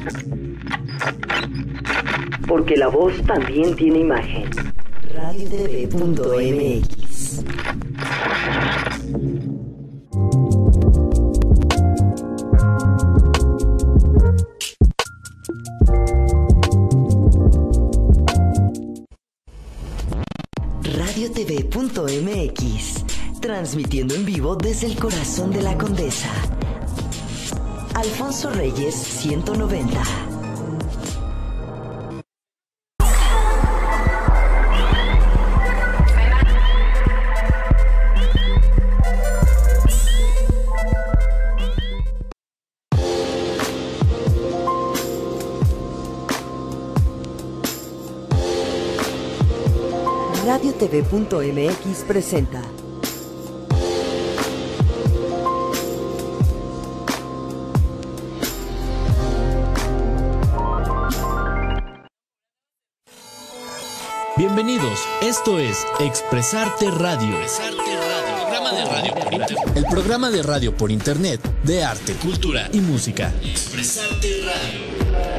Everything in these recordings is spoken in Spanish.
Porque la voz también tiene imagen. RadioTV.mx. RadioTV.mx, transmitiendo en vivo desde el corazón de la Condesa. Alfonso Reyes 190. RadioTV.mx presenta Bienvenidos, esto es Expresarte Radio. El programa de radio por internet de arte, cultura y música. Expresarte Radio.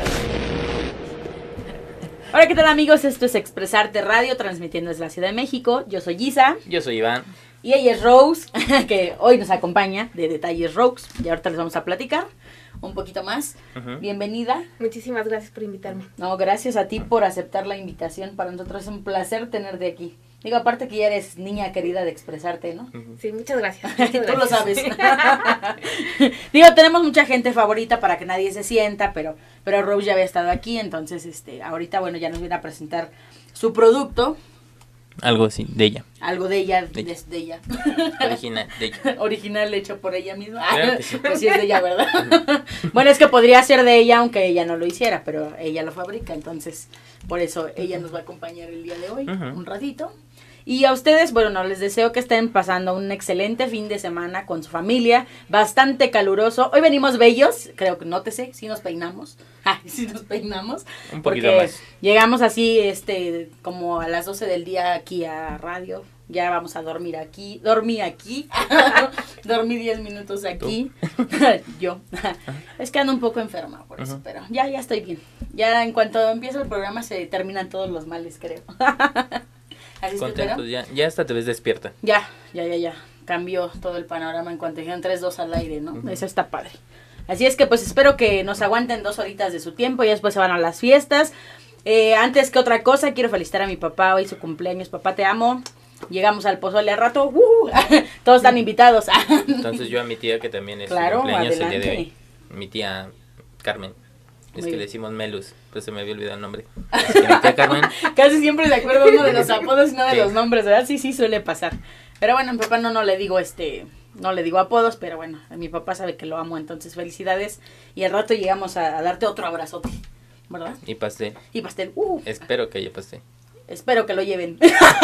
Hola, ¿qué tal, amigos? Esto es Expresarte Radio, transmitiendo desde la Ciudad de México. Yo soy Isa. Yo soy Iván. Y ella es Rose, que hoy nos acompaña de Detalles Rose. Y ahorita les vamos a platicar un poquito más. Bienvenida. Muchísimas gracias por invitarme. No, gracias a ti por aceptar la invitación. Para nosotros es un placer tenerte aquí. Digo, aparte que ya eres niña querida de Expresarte, ¿no? Sí, muchas gracias. Tú lo sabes. Digo, tenemos mucha gente favorita para que nadie se sienta, pero Rose ya había estado aquí, entonces ahorita, bueno, ya nos viene a presentar su producto. Algo así, de ella. Algo de ella, de ella. de ella. Original, de ella. Original, hecho por ella misma. Claro que sí. Pues sí es de ella, ¿verdad? Bueno, es que podría ser de ella, aunque ella no lo hiciera, pero ella lo fabrica, entonces por eso ella nos va a acompañar el día de hoy, un ratito. Y a ustedes, bueno, les deseo que estén pasando un excelente fin de semana con su familia, bastante caluroso. Hoy venimos bellos, creo que nótese, sí nos peinamos. Sí nos peinamos. Un poquito porque más. llegamos así, como a las 12 del día aquí a radio. Ya vamos a dormir aquí. Dormí aquí. Dormí 10 minutos aquí. Yo. Es que ando un poco enferma por eso, pero ya estoy bien. Ya en cuanto empieza el programa se terminan todos los males, creo. Así Contentos, ya hasta te ves despierta. Ya. Cambió todo el panorama en cuanto dijeron 3-2 al aire, ¿no? Eso está padre. Así es que pues espero que nos aguanten 2 horitas de su tiempo y después se van a las fiestas. Antes que otra cosa, quiero felicitar a mi papá, hoy su cumpleaños. Papá, te amo. Llegamos al pozole al rato. Todos están invitados. Entonces yo a mi tía, que también es claro, su cumpleaños adelante. el día de hoy. Mi tía Carmen. Es Muy que bien. le decimos Melus, pues se me había olvidado el nombre. Es que mi tía Carmen. Casi siempre se acuerda uno de los apodos y no de Sí. los nombres, ¿verdad? Sí, suele pasar. Pero bueno, a mi papá no le digo no le digo apodos, pero bueno, a mi papá sabe que lo amo, entonces felicidades. Y al rato llegamos a darte otro abrazote, ¿verdad? Y pastel. Y pastel. Espero que haya pastel. Espero que lo lleven.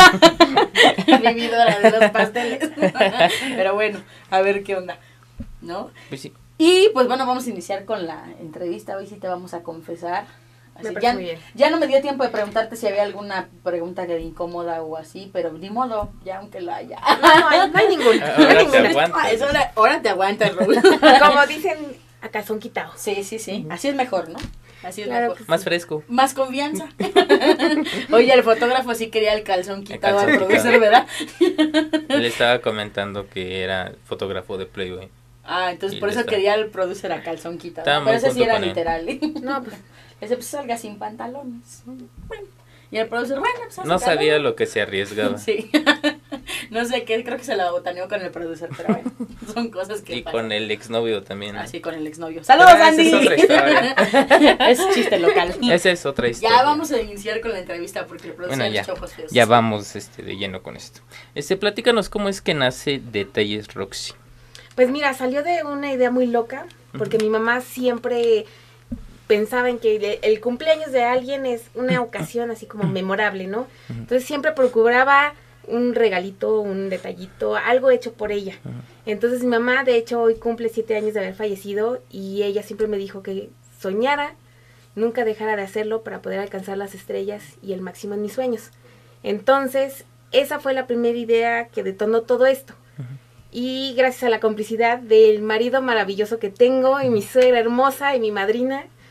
Mi vida de los pasteles. Pero bueno, a ver qué onda, ¿no? Pues sí. Y pues bueno, vamos a iniciar con la entrevista. Hoy sí te vamos a confesar. Me parece muy bien. Ya no me dio tiempo de preguntarte si había alguna pregunta que te incómoda o así, pero ni modo, ya aunque la haya. No hay ningún. Ahora te aguantas. Ahora te aguantas, Raúl. Como dicen, a calzón quitado. Sí. Así es mejor, ¿no? Así es Claro mejor. que sí. Más fresco. Más confianza. Oye, el fotógrafo sí quería el calzón quitado calzón al producer, quitado. ¿verdad? Le estaba comentando que era fotógrafo de Playboy. Entonces Y por le eso está- quería el producer a calzón quitado. Estaba Pero muy ese sí junto era con él. literal. No, pues, Ese pues salga sin pantalones. Bueno. Y el producer, bueno, pues hace No sabía calor. lo que se arriesgaba. Sí. No sé qué, creo que se la botaneó con el producer, pero bueno, son cosas que Y pasan. con el exnovio también. ¿no? Así con el exnovio. ¡Saludos, Pero esa Andy! es otra historia. Es chiste local. Esa es otra historia. Ya vamos a iniciar con la entrevista porque el producer Bueno, es ojos feos. ya vamos de lleno con esto. Platícanos cómo es que nace Detalles Roxy. pues mira, salió de una idea muy loca, porque mi mamá siempre pensaba en que el cumpleaños de alguien es una ocasión así como memorable, ¿no? Entonces siempre procuraba un regalito, un detallito, algo hecho por ella. Entonces mi mamá, de hecho, hoy cumple 7 años de haber fallecido y ella siempre me dijo que soñara, nunca dejara de hacerlo para poder alcanzar las estrellas y el máximo en mis sueños. Entonces, esa fue la primera idea que detonó todo esto. Y gracias a la complicidad del marido maravilloso que tengo y mi suegra hermosa y mi madrina,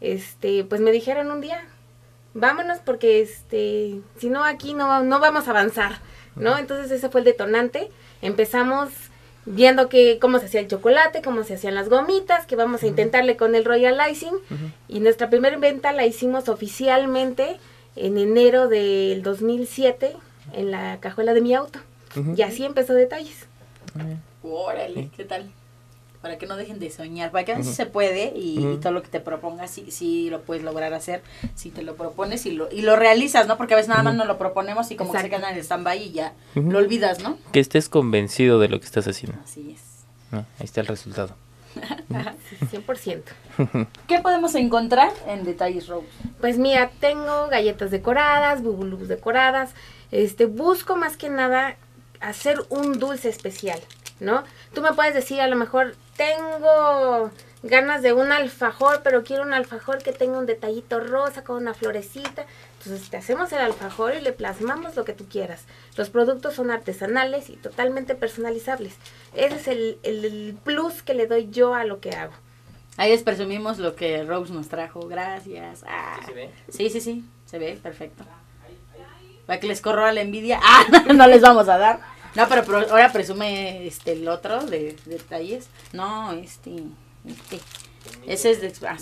pues me dijeron un día, vámonos porque si no aquí no vamos a avanzar, ¿no? Entonces ese fue el detonante. Empezamos viendo cómo se hacía el chocolate, cómo se hacían las gomitas, que vamos a intentarle con el Royal Icing. Y nuestra primera venta la hicimos oficialmente en enero del 2007 en la cajuela de mi auto. Y así empezó Detalles. Órale, ¿qué tal? Para que no dejen de soñar, para que a veces se puede y todo lo que te propongas, sí lo puedes lograr hacer, si te lo propones y lo realizas, ¿no? Porque a veces nada más nos lo proponemos y como que se queda en el stand-by y ya lo olvidas, ¿no? Que estés convencido de lo que estás haciendo. Así es. Ahí está el resultado. 100%. ¿Qué podemos encontrar en Detalles Rose? Pues mira, tengo galletas decoradas, bubulubs decoradas, busco más que nada hacer un dulce especial, ¿no? Tú me puedes decir, a lo mejor tengo ganas de un alfajor, pero quiero un alfajor que tenga un detallito rosa con una florecita. Entonces te hacemos el alfajor y le plasmamos lo que tú quieras. Los productos son artesanales y totalmente personalizables. Ese es el plus que le doy yo a lo que hago. Ahí les presumimos lo que Rose nos trajo, gracias. ¿Sí se ve? Sí, se ve, perfecto. Para que les corra la envidia, no les vamos a dar. No, pero ahora presume el otro de Detalles. No, este. Ese es de... sí.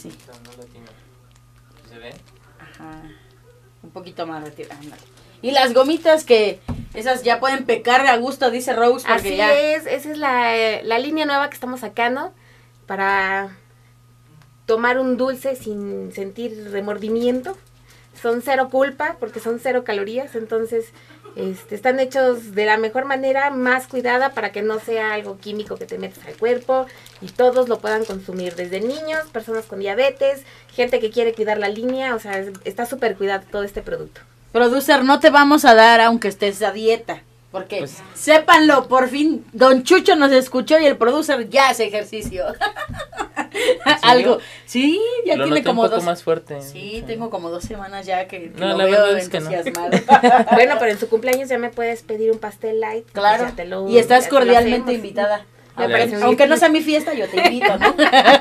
¿Se ve? Ajá. Un poquito más retirado. Y las gomitas que esas ya pueden pecar a gusto, dice Rose. Porque así ya... es, esa es la línea nueva que estamos sacando para tomar un dulce sin sentir remordimiento. Son 0 culpa porque son 0 calorías, entonces están hechos de la mejor manera, más cuidada para que no sea algo químico que te metas al cuerpo y todos lo puedan consumir, desde niños, personas con diabetes, gente que quiere cuidar la línea, o sea, está súper cuidado todo este producto. Producer, no te vamos a dar aunque estés a dieta, porque pues, sépanlo, por fin Don Chucho nos escuchó y el producer ya hace ejercicio. Algo, sí, ya lo tiene como un poco 2 más fuerte. Sí, tengo como 2 semanas ya que no, lo la veo verdad es que no. entusiasmado. Bueno, pero en su cumpleaños ya me puedes pedir un pastel light. Claro, Pues y estás cordialmente invitada. Aunque no sea mi fiesta, yo te invito, ¿no?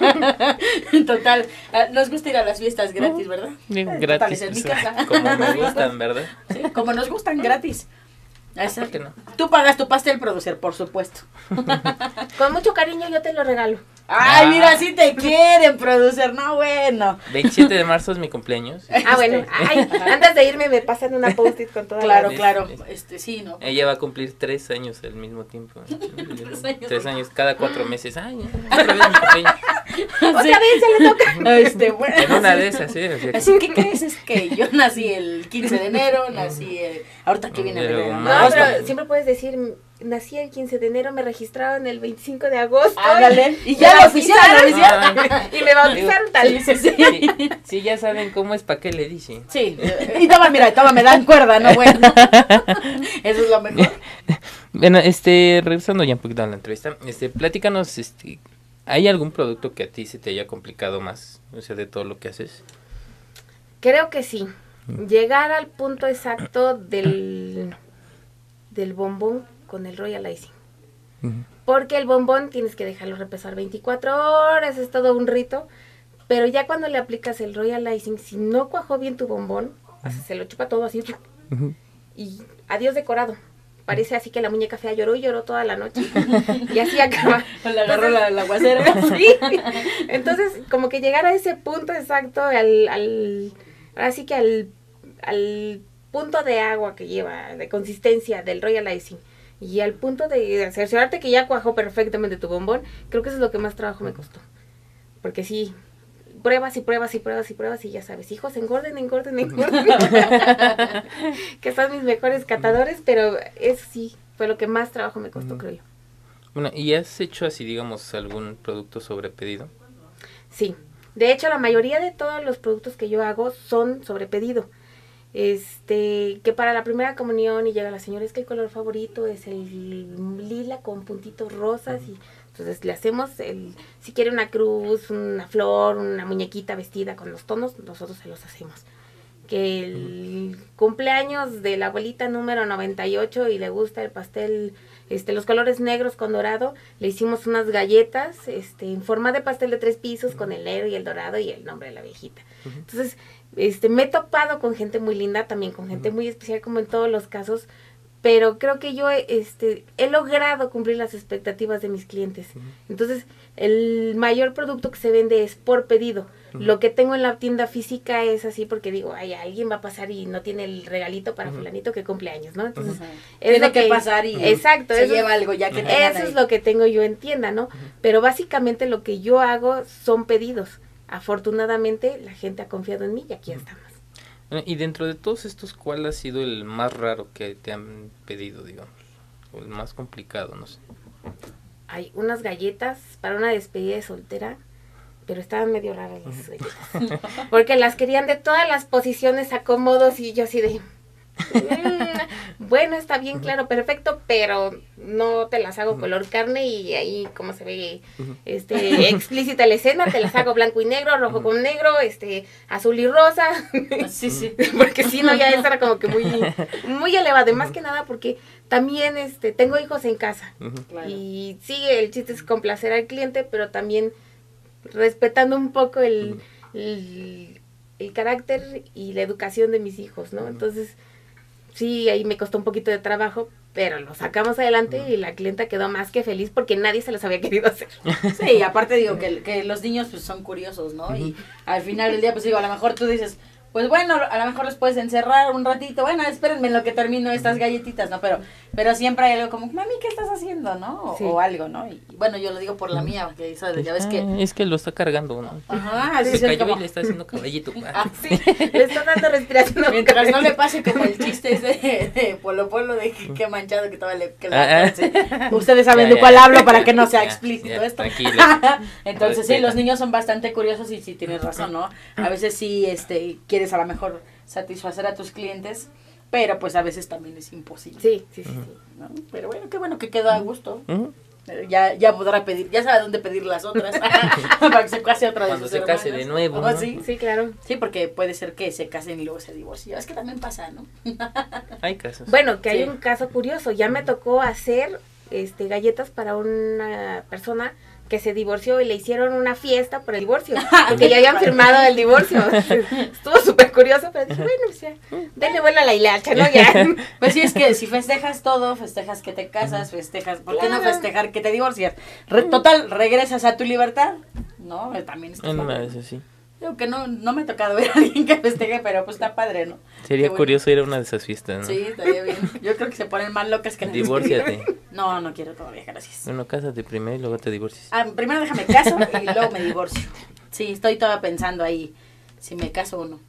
Total, nos gusta ir a las fiestas gratis, ¿verdad? Gratis, en mi casa. como me gustan, ¿verdad? Sí, como nos gustan, gratis. ¿Por qué no? Tú pagas tu pastel, producer, por supuesto. Con mucho cariño yo te lo regalo. Ay, mira, sí te quieren, producer, no, bueno. 27 de marzo es mi cumpleaños. Bueno, antes de irme me pasan una post-it con toda Claro, la... claro, sí, ¿no? Ella va a cumplir 3 años al mismo tiempo. 3 años, cada 4 meses. Ay, otra vez mi cumpleaños. Otra vez se le toca. Bueno, En una de esas, sí. O sea, así que crees es que yo nací el 15 de enero, nací ahorita que viene Pero el No, pero siempre puedes decir, nací el 15 de enero, me registraron el 25 de agosto. Ándale, y ya lo oficial. Y me bautizaron tal. Sí, ya saben cómo es, ¿para qué le dicen? Sí, y toma, me dan cuerda, ¿no? Bueno, eso es lo mejor. Bueno, regresando ya un poquito a la entrevista, platícanos, ¿hay algún producto que a ti se te haya complicado más, o sea, de todo lo que haces? Creo que sí. Llegar al punto exacto del bombón con el Royal Icing. Porque el bombón tienes que dejarlo repesar 24 horas, es todo un rito. Pero ya cuando le aplicas el Royal Icing, si no cuajó bien tu bombón, se lo chupa todo así. Y adiós decorado. Parece así que la muñeca fea lloró y lloró toda la noche. Y así acaba. Le agarró la aguacera. Sí. Entonces, como que llegar a ese punto exacto, ahora sí que al punto de agua que lleva, de consistencia del Royal Icing, y al punto de cerciorarte que ya cuajó perfectamente tu bombón, creo que eso es lo que más trabajo me costó. Porque sí, pruebas y pruebas y pruebas y pruebas y ya sabes, hijos, engorden. Que son mis mejores catadores, pero eso sí fue lo que más trabajo me costó, creo yo. Bueno, ¿y has hecho así, digamos, algún producto sobre pedido? Sí, de hecho la mayoría de todos los productos que yo hago son sobre pedido. Que para la primera comunión y llega la señora, es que el color favorito es el lila con puntitos rosas y entonces le hacemos si quiere una cruz, una flor, una muñequita vestida con los tonos, nosotros se los hacemos. Que el cumpleaños de la abuelita número 98 y le gusta el pastel los colores negros con dorado, le hicimos unas galletas, en forma de pastel de 3 pisos, con el negro y el dorado y el nombre de la viejita. Entonces, me he topado con gente muy linda, también con gente muy especial, como en todos los casos, pero creo que yo, he logrado cumplir las expectativas de mis clientes. Entonces, el mayor producto que se vende es por pedido. Lo que tengo en la tienda física es así porque digo, ay, alguien va a pasar y no tiene el regalito para fulanito que cumple años, ¿no? Entonces, tiene que pasar y exacto, se lleva algo ya que tengan eso ahí. es lo que tengo yo en tienda, ¿no? Pero básicamente lo que yo hago son pedidos. Afortunadamente, la gente ha confiado en mí y aquí estamos. Y dentro de todos estos, ¿cuál ha sido el más raro que te han pedido, digamos? O el más complicado, no sé. Hay unas galletas para una despedida de soltera, pero estaban medio raras las galletas. Porque las querían de todas las posiciones, acomodos, y yo así de... bueno, está bien, claro, perfecto, pero no te las hago color carne y ahí como se ve explícita la escena, te las hago blanco y negro, rojo con negro, azul y rosa. Sí. Porque si no, ya eso era como que muy elevado, y más que nada porque también tengo hijos en casa. Claro. Y sí, el chiste es complacer al cliente, pero también respetando un poco el carácter y la educación de mis hijos, ¿no? Entonces, sí, ahí me costó un poquito de trabajo, pero lo sacamos adelante y la clienta quedó más que feliz porque nadie se los había querido hacer. Sí, aparte digo que los niños pues son curiosos, ¿no? Y al final del día pues digo, a lo mejor tú dices, pues bueno, a lo mejor los puedes encerrar un ratito, bueno, espérenme en lo que termino estas galletitas, ¿no? Pero siempre hay algo como, mami, ¿qué estás haciendo, no? Sí. O algo, ¿no? Y bueno, yo lo digo por la mía, porque ya ves que... Es que lo está cargando, ¿no? Ajá, Se así es cayó como... y le está haciendo caballito. Sí, le está dando respiración. Mientras no le pase como el chiste ese de Polo Polo, de que manchado que estaba ustedes saben Ya, de cuál ya. hablo para que no sea explícito Ya, esto. tranquilo. Entonces sí, Respeta. los niños son bastante curiosos y sí tienes razón, ¿no? A veces sí quieres a lo mejor satisfacer a tus clientes, pero pues a veces también es imposible. Sí. ¿No? Pero bueno, qué bueno que quedó a gusto. Ujú. Ya podrá pedir, ya sabe dónde pedir las otras para que se case otra de Cuando sus se case hermanas. de nuevo, Oh, ¿no? sí. Sí, claro. Sí, porque puede ser que se casen y luego se divorcien. Es que también pasa, ¿no? Hay casos. Bueno, que hay Sí. un caso curioso. Ya me tocó hacer galletas para una persona que se divorció y le hicieron una fiesta por el divorcio, porque ya habían firmado el divorcio. Estuvo súper curioso, pero dije, bueno, pues ya, denle vuelo a la hilacha, ¿no? Ya. Pues sí, es que si festejas todo, festejas que te casas, festejas, ¿por qué no Claro. festejar que te divorcias? Total, regresas a tu libertad, ¿no? También está En una padre. de esas, sí. Digo que no me ha tocado ver a alguien que festeje, pero pues está padre, ¿no? Sería Qué bueno. curioso ir a una de esas fiestas, ¿no? Sí, estaría bien. Yo creo que se ponen más locas que Divórciate. No quiero todavía, gracias. Bueno, cásate primero y luego te divorcias. Primero déjame caso y luego me divorcio. Sí, estoy todavía pensando ahí si me caso o no.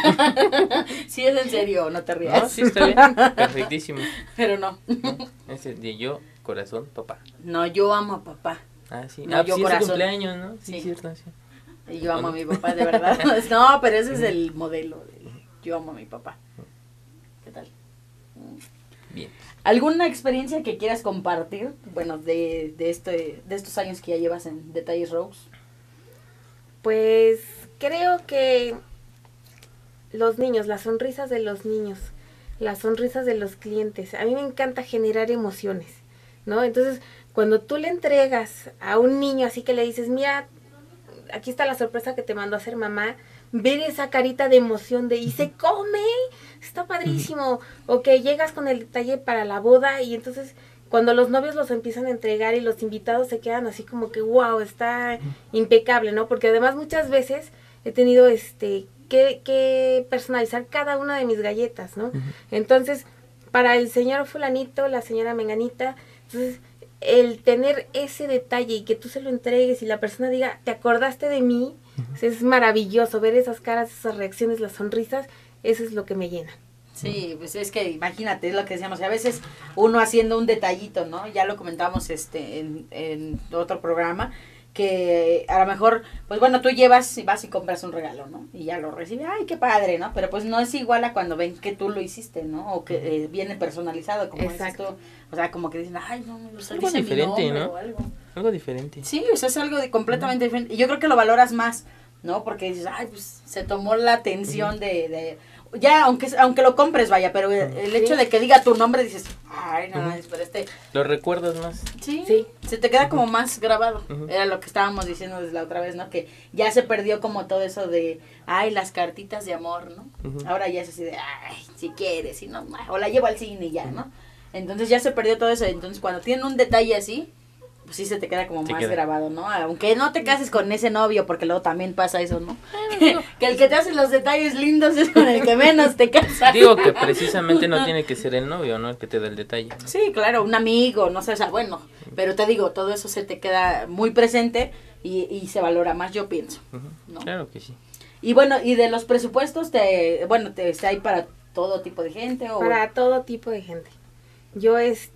Si es en serio, no te rías. No, sí, está bien. Perfectísimo. Pero no. Ese de yo, corazón, papá. No, yo amo a papá. Ah, sí. No, yo sí, es su corazón. cumpleaños, ¿no? Sí, Sí. cierto, sí. Y yo amo a mi papá, de verdad. No, pero ese es el modelo. Yo amo a mi papá. ¿Qué tal? Bien. ¿Alguna experiencia que quieras compartir? Bueno, de estos años que ya llevas en Detalles Rose. Pues creo que los niños, las sonrisas de los niños, las sonrisas de los clientes, a mí me encanta generar emociones, ¿no? Entonces, cuando tú le entregas a un niño así que le dices, mira, aquí está la sorpresa que te mandó a hacer mamá, ver esa carita de emoción de, y se come, está padrísimo, o que llegas con el detalle para la boda y entonces cuando los novios los empiezan a entregar y los invitados se quedan así como que wow, está impecable, ¿no? Porque además muchas veces he tenido que personalizar cada una de mis galletas, ¿no? Entonces, para el señor fulanito, la señora menganita, entonces el tener ese detalle y que tú se lo entregues y la persona diga, ¿te acordaste de mí? Es maravilloso ver esas caras, esas reacciones, las sonrisas, eso es lo que me llena. Sí, pues es que imagínate, es lo que decíamos, a veces uno haciendo un detallito, ¿no? Ya lo comentamos en otro programa, que a lo mejor, pues bueno, tú vas y compras un regalo, ¿no? Y ya lo recibes, ay, qué padre, ¿no? Pero pues no es igual a cuando ven que tú lo hiciste, ¿no? O que viene personalizado, como dices tú. O sea, como que dicen, ay, no, o sea, Algo dice mi diferente, nombre ¿no? o algo. Algo diferente. Sí, o sea, es algo completamente diferente. Y yo creo que lo valoras más, ¿no? Porque dices, ay, pues se tomó la atención de ya, aunque lo compres, vaya, pero el hecho de que diga tu nombre, dices, ay, no, pero ¿Lo recuerdas más? Sí, se te queda como más grabado. Era lo que estábamos diciendo desde la otra vez, ¿no? Que ya se perdió como todo eso de, ay, las cartitas de amor, ¿no? Ahora ya es así de, ay, si quieres, si no, o la llevo al cine y ya, ¿no? Entonces ya se perdió todo eso. Entonces cuando tienen un detalle así, pues sí se te queda como más grabado, ¿no? Aunque no te cases con ese novio, porque luego también pasa eso, ¿no? Que el que te hace los detalles lindos es con el que menos te casas. Digo que precisamente no tiene que ser el novio, ¿no? El que te da el detalle, ¿no? Sí, claro, un amigo, no sé, o sea, bueno, pero te digo, todo eso se te queda muy presente y se valora más, yo pienso, ¿no? Claro que sí. Y bueno, y de los presupuestos, ¿está ahí para todo tipo de gente? ¿O? Para todo tipo de gente. Yo,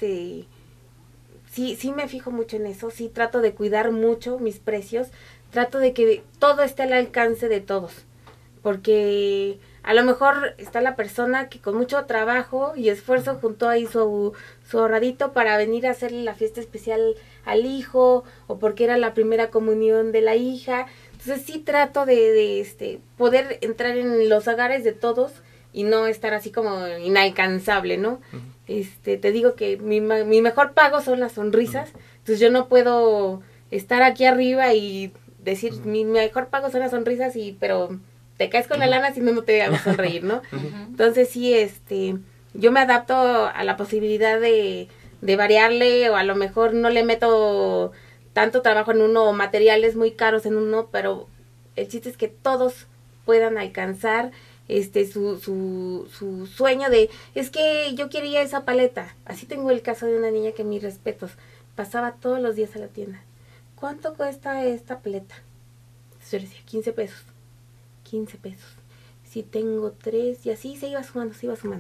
sí me fijo mucho en eso, sí trato de cuidar mucho mis precios, trato de que todo esté al alcance de todos, porque a lo mejor está la persona que con mucho trabajo y esfuerzo juntó ahí su ahorradito para venir a hacerle la fiesta especial al hijo, o porque era la primera comunión de la hija. Entonces sí trato de poder entrar en los hogares de todos y no estar así como inalcanzable, ¿no? Te digo que mi mejor pago son las sonrisas, entonces yo no puedo estar aquí arriba y decir, mi mejor pago son las sonrisas, pero te caes con la lana si no te hago sonreír, ¿no? Entonces sí, yo me adapto a la posibilidad de variarle, o a lo mejor no le meto tanto trabajo en uno, o materiales muy caros en uno, pero el chiste es que todos puedan alcanzar su sueño de, es que yo quería esa paleta. Así tengo el caso de una niña que, mis respetos, pasaba todos los días a la tienda. ¿Cuánto cuesta esta paleta? Yo le decía, 15 pesos. 15 pesos. Si tengo 3, y así se iba sumando.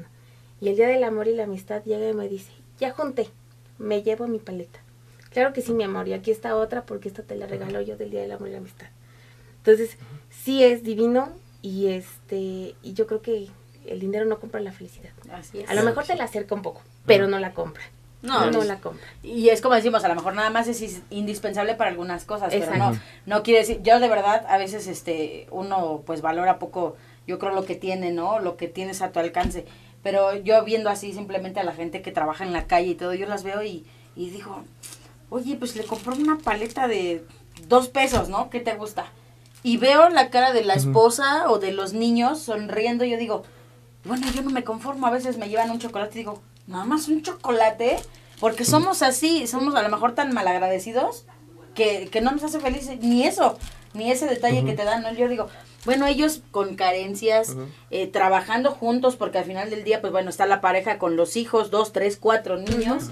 Y el día del amor y la amistad llega y me dice, ya junté, me llevo mi paleta. Claro que sí, mi amor, y aquí está otra, porque esta te la regalo yo del día del amor y la amistad. Entonces, sí es divino. Y yo creo que el dinero no compra la felicidad. Así es. A lo mejor te la acerca un poco, pero no la compra. No la compra. Y es como decimos, a lo mejor nada más es indispensable para algunas cosas, pero no quiere decir, yo de verdad a veces uno pues valora poco, yo creo, lo que tiene, ¿no? Lo que tienes a tu alcance. Pero yo viendo así simplemente a la gente que trabaja en la calle y todo, yo las veo y digo, oye, pues le compró una paleta de 2 pesos, ¿no? ¿Qué te gusta? Y veo la cara de la esposa o de los niños sonriendo, y yo digo, bueno, yo no me conformo, a veces me llevan un chocolate y digo, nada más un chocolate, porque somos así, somos a lo mejor tan malagradecidos que no nos hace felices ni eso, ni ese detalle que te dan, ¿no? Yo digo, bueno, ellos con carencias, trabajando juntos, porque al final del día, pues bueno, está la pareja con los hijos, 2, 3, 4 niños,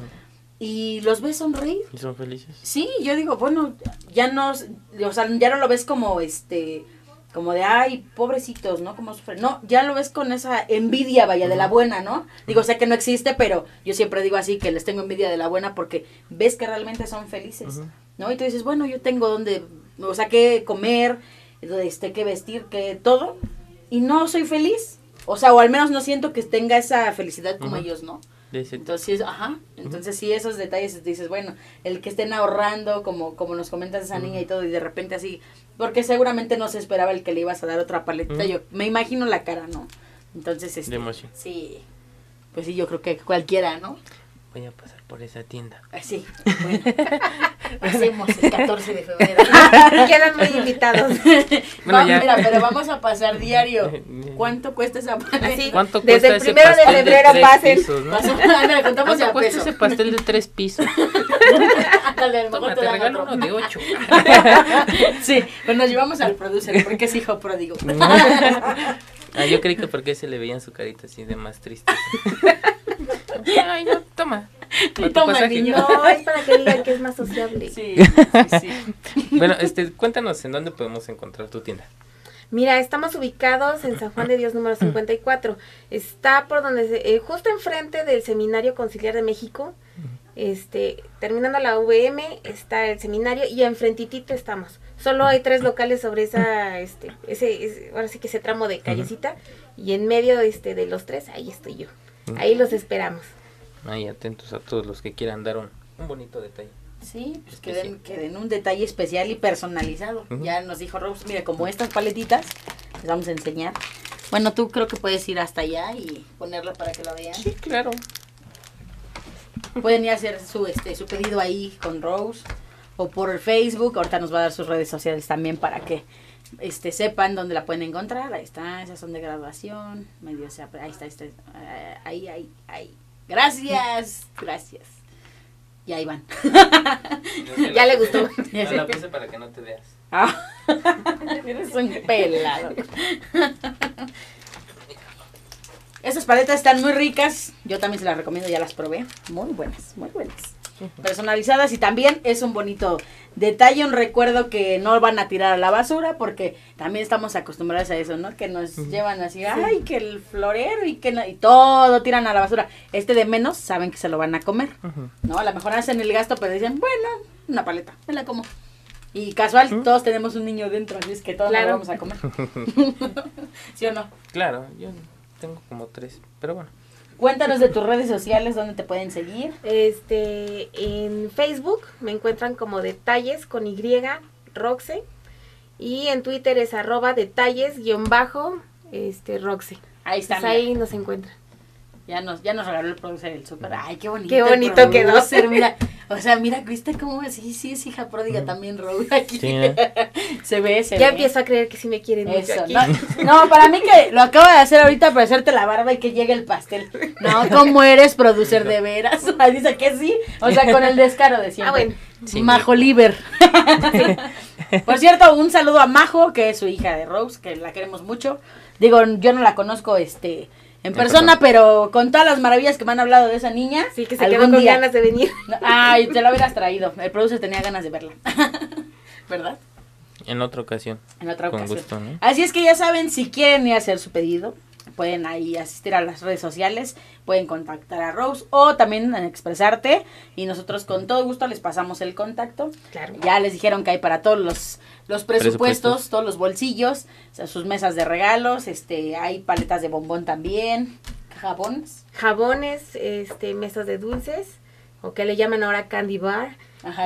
y los ves sonreír. ¿Y son felices? Sí, yo digo, bueno, ya no lo ves como como de, ay, pobrecitos, ¿no? Como sufren. No, ya lo ves con esa envidia, vaya, de la buena, ¿no? Digo, sé que no existe, pero yo siempre digo así, que les tengo envidia de la buena, porque ves que realmente son felices, ¿no? Y tú dices, bueno, yo tengo qué comer, qué vestir, qué todo, y no soy feliz, o al menos no siento que tenga esa felicidad como ellos, ¿no? Entonces, entonces sí, esos detalles dices, bueno, el que estén ahorrando, como nos comentas esa niña y todo, y de repente así, porque seguramente no se esperaba el que le ibas a dar otra paleta, yo me imagino la cara, ¿no? Entonces, de emoción. Sí, pues sí, yo creo que cualquiera, ¿no? Voy a pasar por esa tienda. Sí, bueno, hacemos el 14 de febrero. Quedan muy invitados. Bueno, mira, pero vamos a pasar diario. ¿Cuánto cuesta esa paleta? ¿Cuánto desde cuesta el 1 de febrero pasen. Pisos, ¿no? Ándale, contamos ¿Cuánto a cuesta peso. ese pastel de 3 pisos? Ándale, a lo mejor Toma, te dan regalo otro. uno de 8. Sí, pues nos llevamos al producer, porque es hijo pródigo. Yo creí que porque se le veían su carita así de más triste. Ay, no, toma. Toma, niño. No, es para que digan que es más sociable. Sí. Bueno, cuéntanos en dónde podemos encontrar tu tienda. Mira, estamos ubicados en San Juan de Dios número 54. Está por donde, justo enfrente del Seminario Conciliar de México. Terminando la VM está el seminario y enfrentitito estamos. Solo hay 3 locales sobre ahora sí que ese tramo de callecita, y en medio de los 3 ahí estoy yo. Ahí los esperamos. Ahí atentos a todos los que quieran dar un bonito detalle. Sí, pues que den un detalle especial y personalizado. Ya nos dijo Rose, mire, como estas paletitas, les vamos a enseñar. Bueno, tú creo que puedes ir hasta allá y ponerla para que la vean. Sí, claro. Pueden ir a hacer su pedido ahí con Rose o por Facebook. Ahorita nos va a dar sus redes sociales también para que sepan dónde la pueden encontrar. Ahí está, esas son de graduación. Ahí está. Ahí. Gracias. Y ahí van. Ya le gustó. No la puse para que no te veas. Eres un pelado. Esas paletas están muy ricas. Yo también se las recomiendo, ya las probé. Muy buenas. Personalizadas y también es un bonito detalle, un recuerdo que no van a tirar a la basura porque también estamos acostumbrados a eso, ¿no? Que nos llevan así, ay, que el florero y que y todo tiran a la basura. De menos saben que se lo van a comer, ¿no? A lo mejor hacen el gasto pero dicen, bueno, una paleta, me la como. Y casual, todos tenemos un niño dentro, así es que todos lo vamos a comer. ¿Sí o no? Claro, yo tengo como 3, pero bueno. Cuéntanos de tus redes sociales, ¿dónde te pueden seguir? En Facebook me encuentran como Detalles con Y, Roxe. Y en Twitter es @detalles_Roxe. Ahí está. Pues ahí nos encuentran. Ya nos regaló el producer del súper. Ay, qué bonito. Qué bonito quedó. Mira, o sea, mira, ¿viste cómo? Sí, es hija pródiga también, Rose, aquí. Sí, ¿no? Se ve. Ya empiezo a creer que sí me quieren mucho aquí. No, para mí que lo acabo de hacer ahorita para hacerte la barba y que llegue el pastel. No, ¿cómo eres producer de veras? Dice que sí, o sea, con el descaro de siempre. Bueno. Sí, Majo Liber. Por cierto, un saludo a Majo, que es su hija de Rose, que la queremos mucho. Digo, yo no la conozco, en persona, pero con todas las maravillas que me han hablado de esa niña. Sí, que se quedó con ganas de venir. Ay, te la hubieras traído. El producer tenía ganas de verla. ¿Verdad? En otra ocasión. Con gusto, ¿no? Así es que ya saben, si quieren ir a hacer su pedido, pueden ahí asistir a las redes sociales, pueden contactar a Rose o también en Expresarte y nosotros con todo gusto les pasamos el contacto. Claro. Ya les dijeron que hay para todos los presupuestos, todos los bolsillos, o sea, sus mesas de regalos, hay paletas de bombón también, jabones, mesas de dulces, o que le llaman ahora candy bar. Ajá,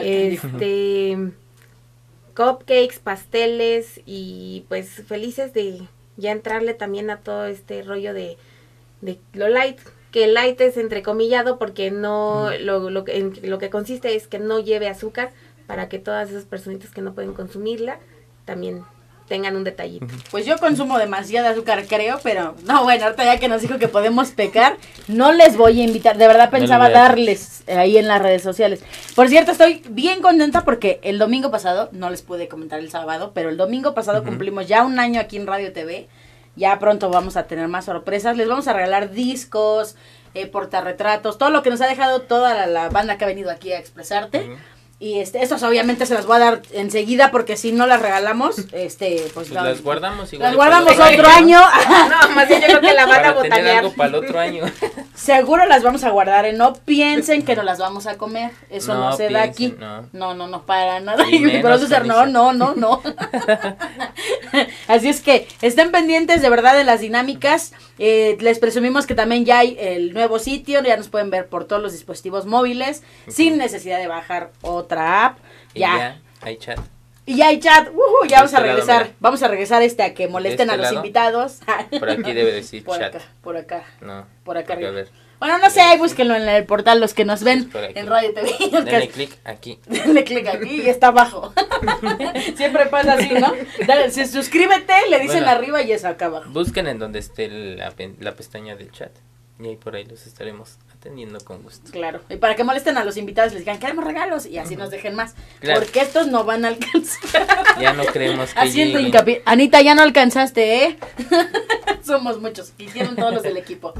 cupcakes, pasteles y pues felices de ya entrarle también a todo este rollo de lo light, que el light es entrecomillado porque no lo que consiste es que no lleve azúcar para que todas esas personitas que no pueden consumirla también tengan un detallito. Pues yo consumo demasiada azúcar, creo, pero no, bueno, ahorita ya que nos dijo que podemos pecar, no les voy a invitar, de verdad pensaba darles ahí en las redes sociales. Por cierto, estoy bien contenta porque el domingo pasado, no les pude comentar el sábado, pero el domingo pasado cumplimos ya 1 año aquí en Radio TV, ya pronto vamos a tener más sorpresas, les vamos a regalar discos, portarretratos, todo lo que nos ha dejado toda la banda que ha venido aquí a Expresarte. Y estos obviamente se las voy a dar enseguida porque si no las regalamos, pues las guardamos igual. Las guardamos otro año. No, más bien yo creo que la van a botanear. Tener algo para el otro año. Seguro las vamos a guardar, no piensen que nos las vamos a comer. Eso no se da aquí. No, para nada. Y mi producer, no. Así es que estén pendientes de verdad de las dinámicas. Les presumimos que también ya hay el nuevo sitio, ya nos pueden ver por todos los dispositivos móviles, sin necesidad de bajar otra app. Ya hay chat. Y ya hay chat, ya vamos a regresar. Vamos a regresar a que molesten a los invitados. Por aquí debe decir chat. Por acá. No. Por acá arriba. A ver. Bueno, no sé, ahí búsquenlo en el portal los que nos ven en Radio TV. Denle clic aquí. Denle clic aquí y está abajo. Siempre pasa así, ¿no? Dale, suscríbete, le dicen arriba y es acá abajo. Busquen en donde esté la pestaña del chat. Y ahí por ahí los estaremos atendiendo con gusto. Claro, y para que molesten a los invitados, les digan, queremos regalos, y así nos dejen más. Claro. Porque estos no van a alcanzar. Ya no creemos que haciendo hincapié. Anita, ya no alcanzaste, ¿eh? Somos muchos, hicieron todos los del equipo.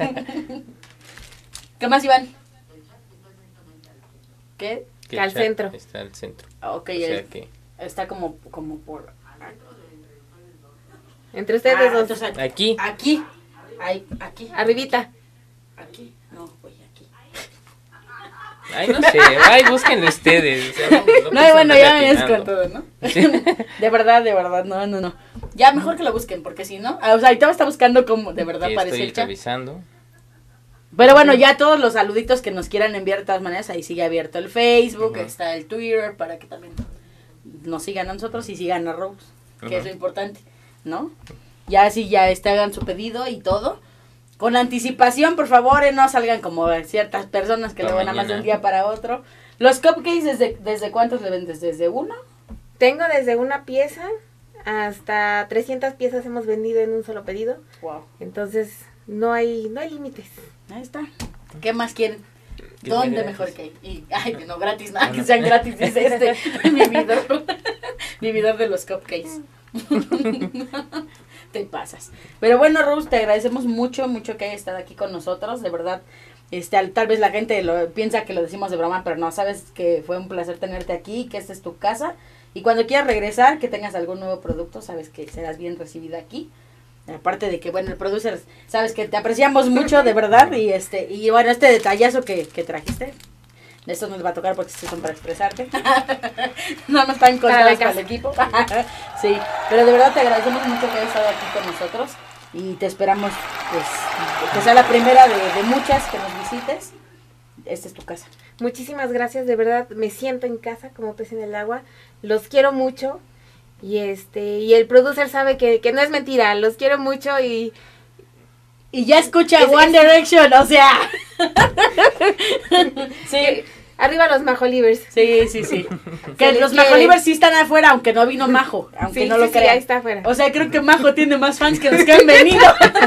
¿Qué más, Iván? ¿Qué? Que al centro. Está al centro. Ok, o sea que está como por... Entre ustedes dos. Entonces, aquí. Aquí. Arribita. Aquí. No, pues aquí. Ay, no sé. Ay, búsquenlo ustedes. O sea, no bueno, ya me con todo, ¿no? ¿Sí? De verdad, no. Ya mejor que lo busquen, porque si no... O sea, ahorita me está buscando como de verdad aquí parece el estoy chat. revisando. Pero bueno, ya todos los saluditos que nos quieran enviar de todas maneras, ahí sigue abierto el Facebook, está el Twitter, para que también nos sigan a nosotros y sigan a Rose, que es lo importante, ¿no? Ya si ya hagan su pedido y todo. Con anticipación, por favor, no salgan como ciertas personas que le van a más de un día para otro. Los cupcakes, ¿desde cuántos le vendes? ¿Desde uno? Tengo desde una pieza hasta 300 piezas hemos vendido en un solo pedido. Wow. Entonces, no hay límites. Ahí está. ¿Qué más quieren? ¿Dónde mejor que hay? Ay, no, gratis, nada, que sean gratis, dice mi vidor de los cupcakes. Te pasas. Pero bueno, Rose, te agradecemos mucho que hayas estado aquí con nosotros, de verdad. Tal vez la gente piensa que lo decimos de broma, pero no, sabes que fue un placer tenerte aquí, que esta es tu casa. Y cuando quieras regresar, que tengas algún nuevo producto, sabes que serás bien recibida aquí. Aparte de que, bueno, el producer, sabes que te apreciamos mucho, de verdad. Y bueno, este detallazo que trajiste, esto nos va a tocar porque estos son para expresarte. No nos están contados para el equipo. Sí, pero de verdad te agradecemos mucho que hayas estado aquí con nosotros. Y te esperamos, pues, que sea la primera de muchas que nos visites. Esta es tu casa. Muchísimas gracias, de verdad, me siento en casa como pez en el agua. Los quiero mucho. Y el producer sabe que no es mentira, los quiero mucho y ya escucha One Direction, o sea. Sí, arriba los Majolivers. Sí. Que los Majolivers sí están afuera, aunque no vino Majo, aunque sí, no lo crean. Sí, ahí está afuera. O sea, creo que Majo tiene más fans que los que han venido.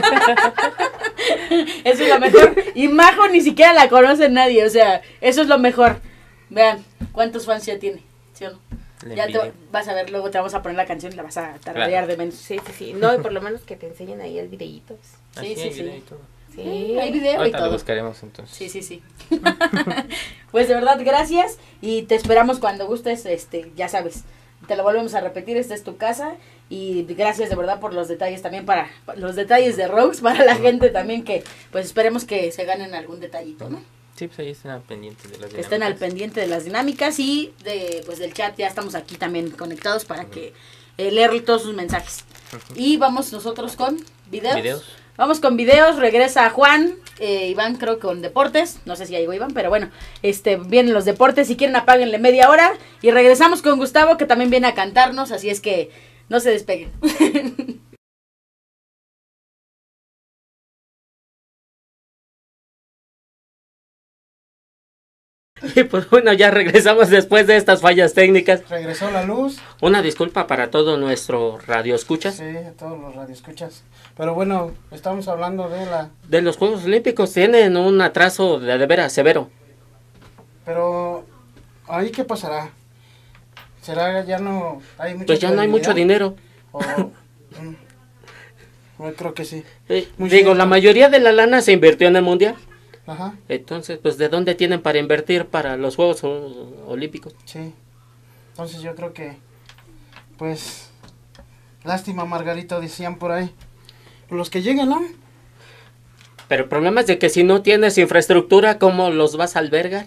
Eso es lo mejor. Y Majo ni siquiera la conoce nadie, o sea, eso es lo mejor. Vean, ¿cuántos fans ya tiene? ¿Sí o no? Ya te vas a ver, luego te vamos a poner la canción y la vas a tararear de menos. Sí. No, y por lo menos que te enseñen ahí el videíto. Sí. Sí, hay video ahorita y todo. Lo buscaremos entonces. Sí. Pues de verdad, gracias. Y te esperamos cuando gustes, ya sabes. Te lo volvemos a repetir, esta es tu casa. Y gracias de verdad por los detalles también, para los detalles de Rose, para la gente también que, pues esperemos que se ganen algún detallito, ¿no? Sí, pues ahí estén al pendiente de las dinámicas. Estén al pendiente de las dinámicas y del chat, ya estamos aquí también conectados para que leer todos sus mensajes. Y vamos nosotros con videos. Vamos con videos, regresa Juan, Iván creo con deportes, no sé si ya llegó Iván, pero bueno, vienen los deportes, si quieren apáguenle media hora y regresamos con Gustavo que también viene a cantarnos, así es que no se despeguen. Y pues bueno, ya regresamos después de estas fallas técnicas. Regresó la luz. Una disculpa para todo nuestro radioescuchas. Sí, a todos los radioescuchas. Pero bueno, estamos hablando de los Juegos Olímpicos. Tienen un atraso de veras severo. Pero, ¿ahí qué pasará? ¿Será ya no hay mucho? Pues ya no hay mucho dinero. Yo creo que sí. Digo, la mayoría de la lana se invirtió en el Mundial. Ajá. Entonces, pues, ¿de dónde tienen para invertir para los Juegos Olímpicos? Sí. Entonces yo creo que, pues, lástima, Margarito, decían por ahí. Los que lleguen, ¿no? Pero el problema es de que si no tienes infraestructura, ¿cómo los vas a albergar?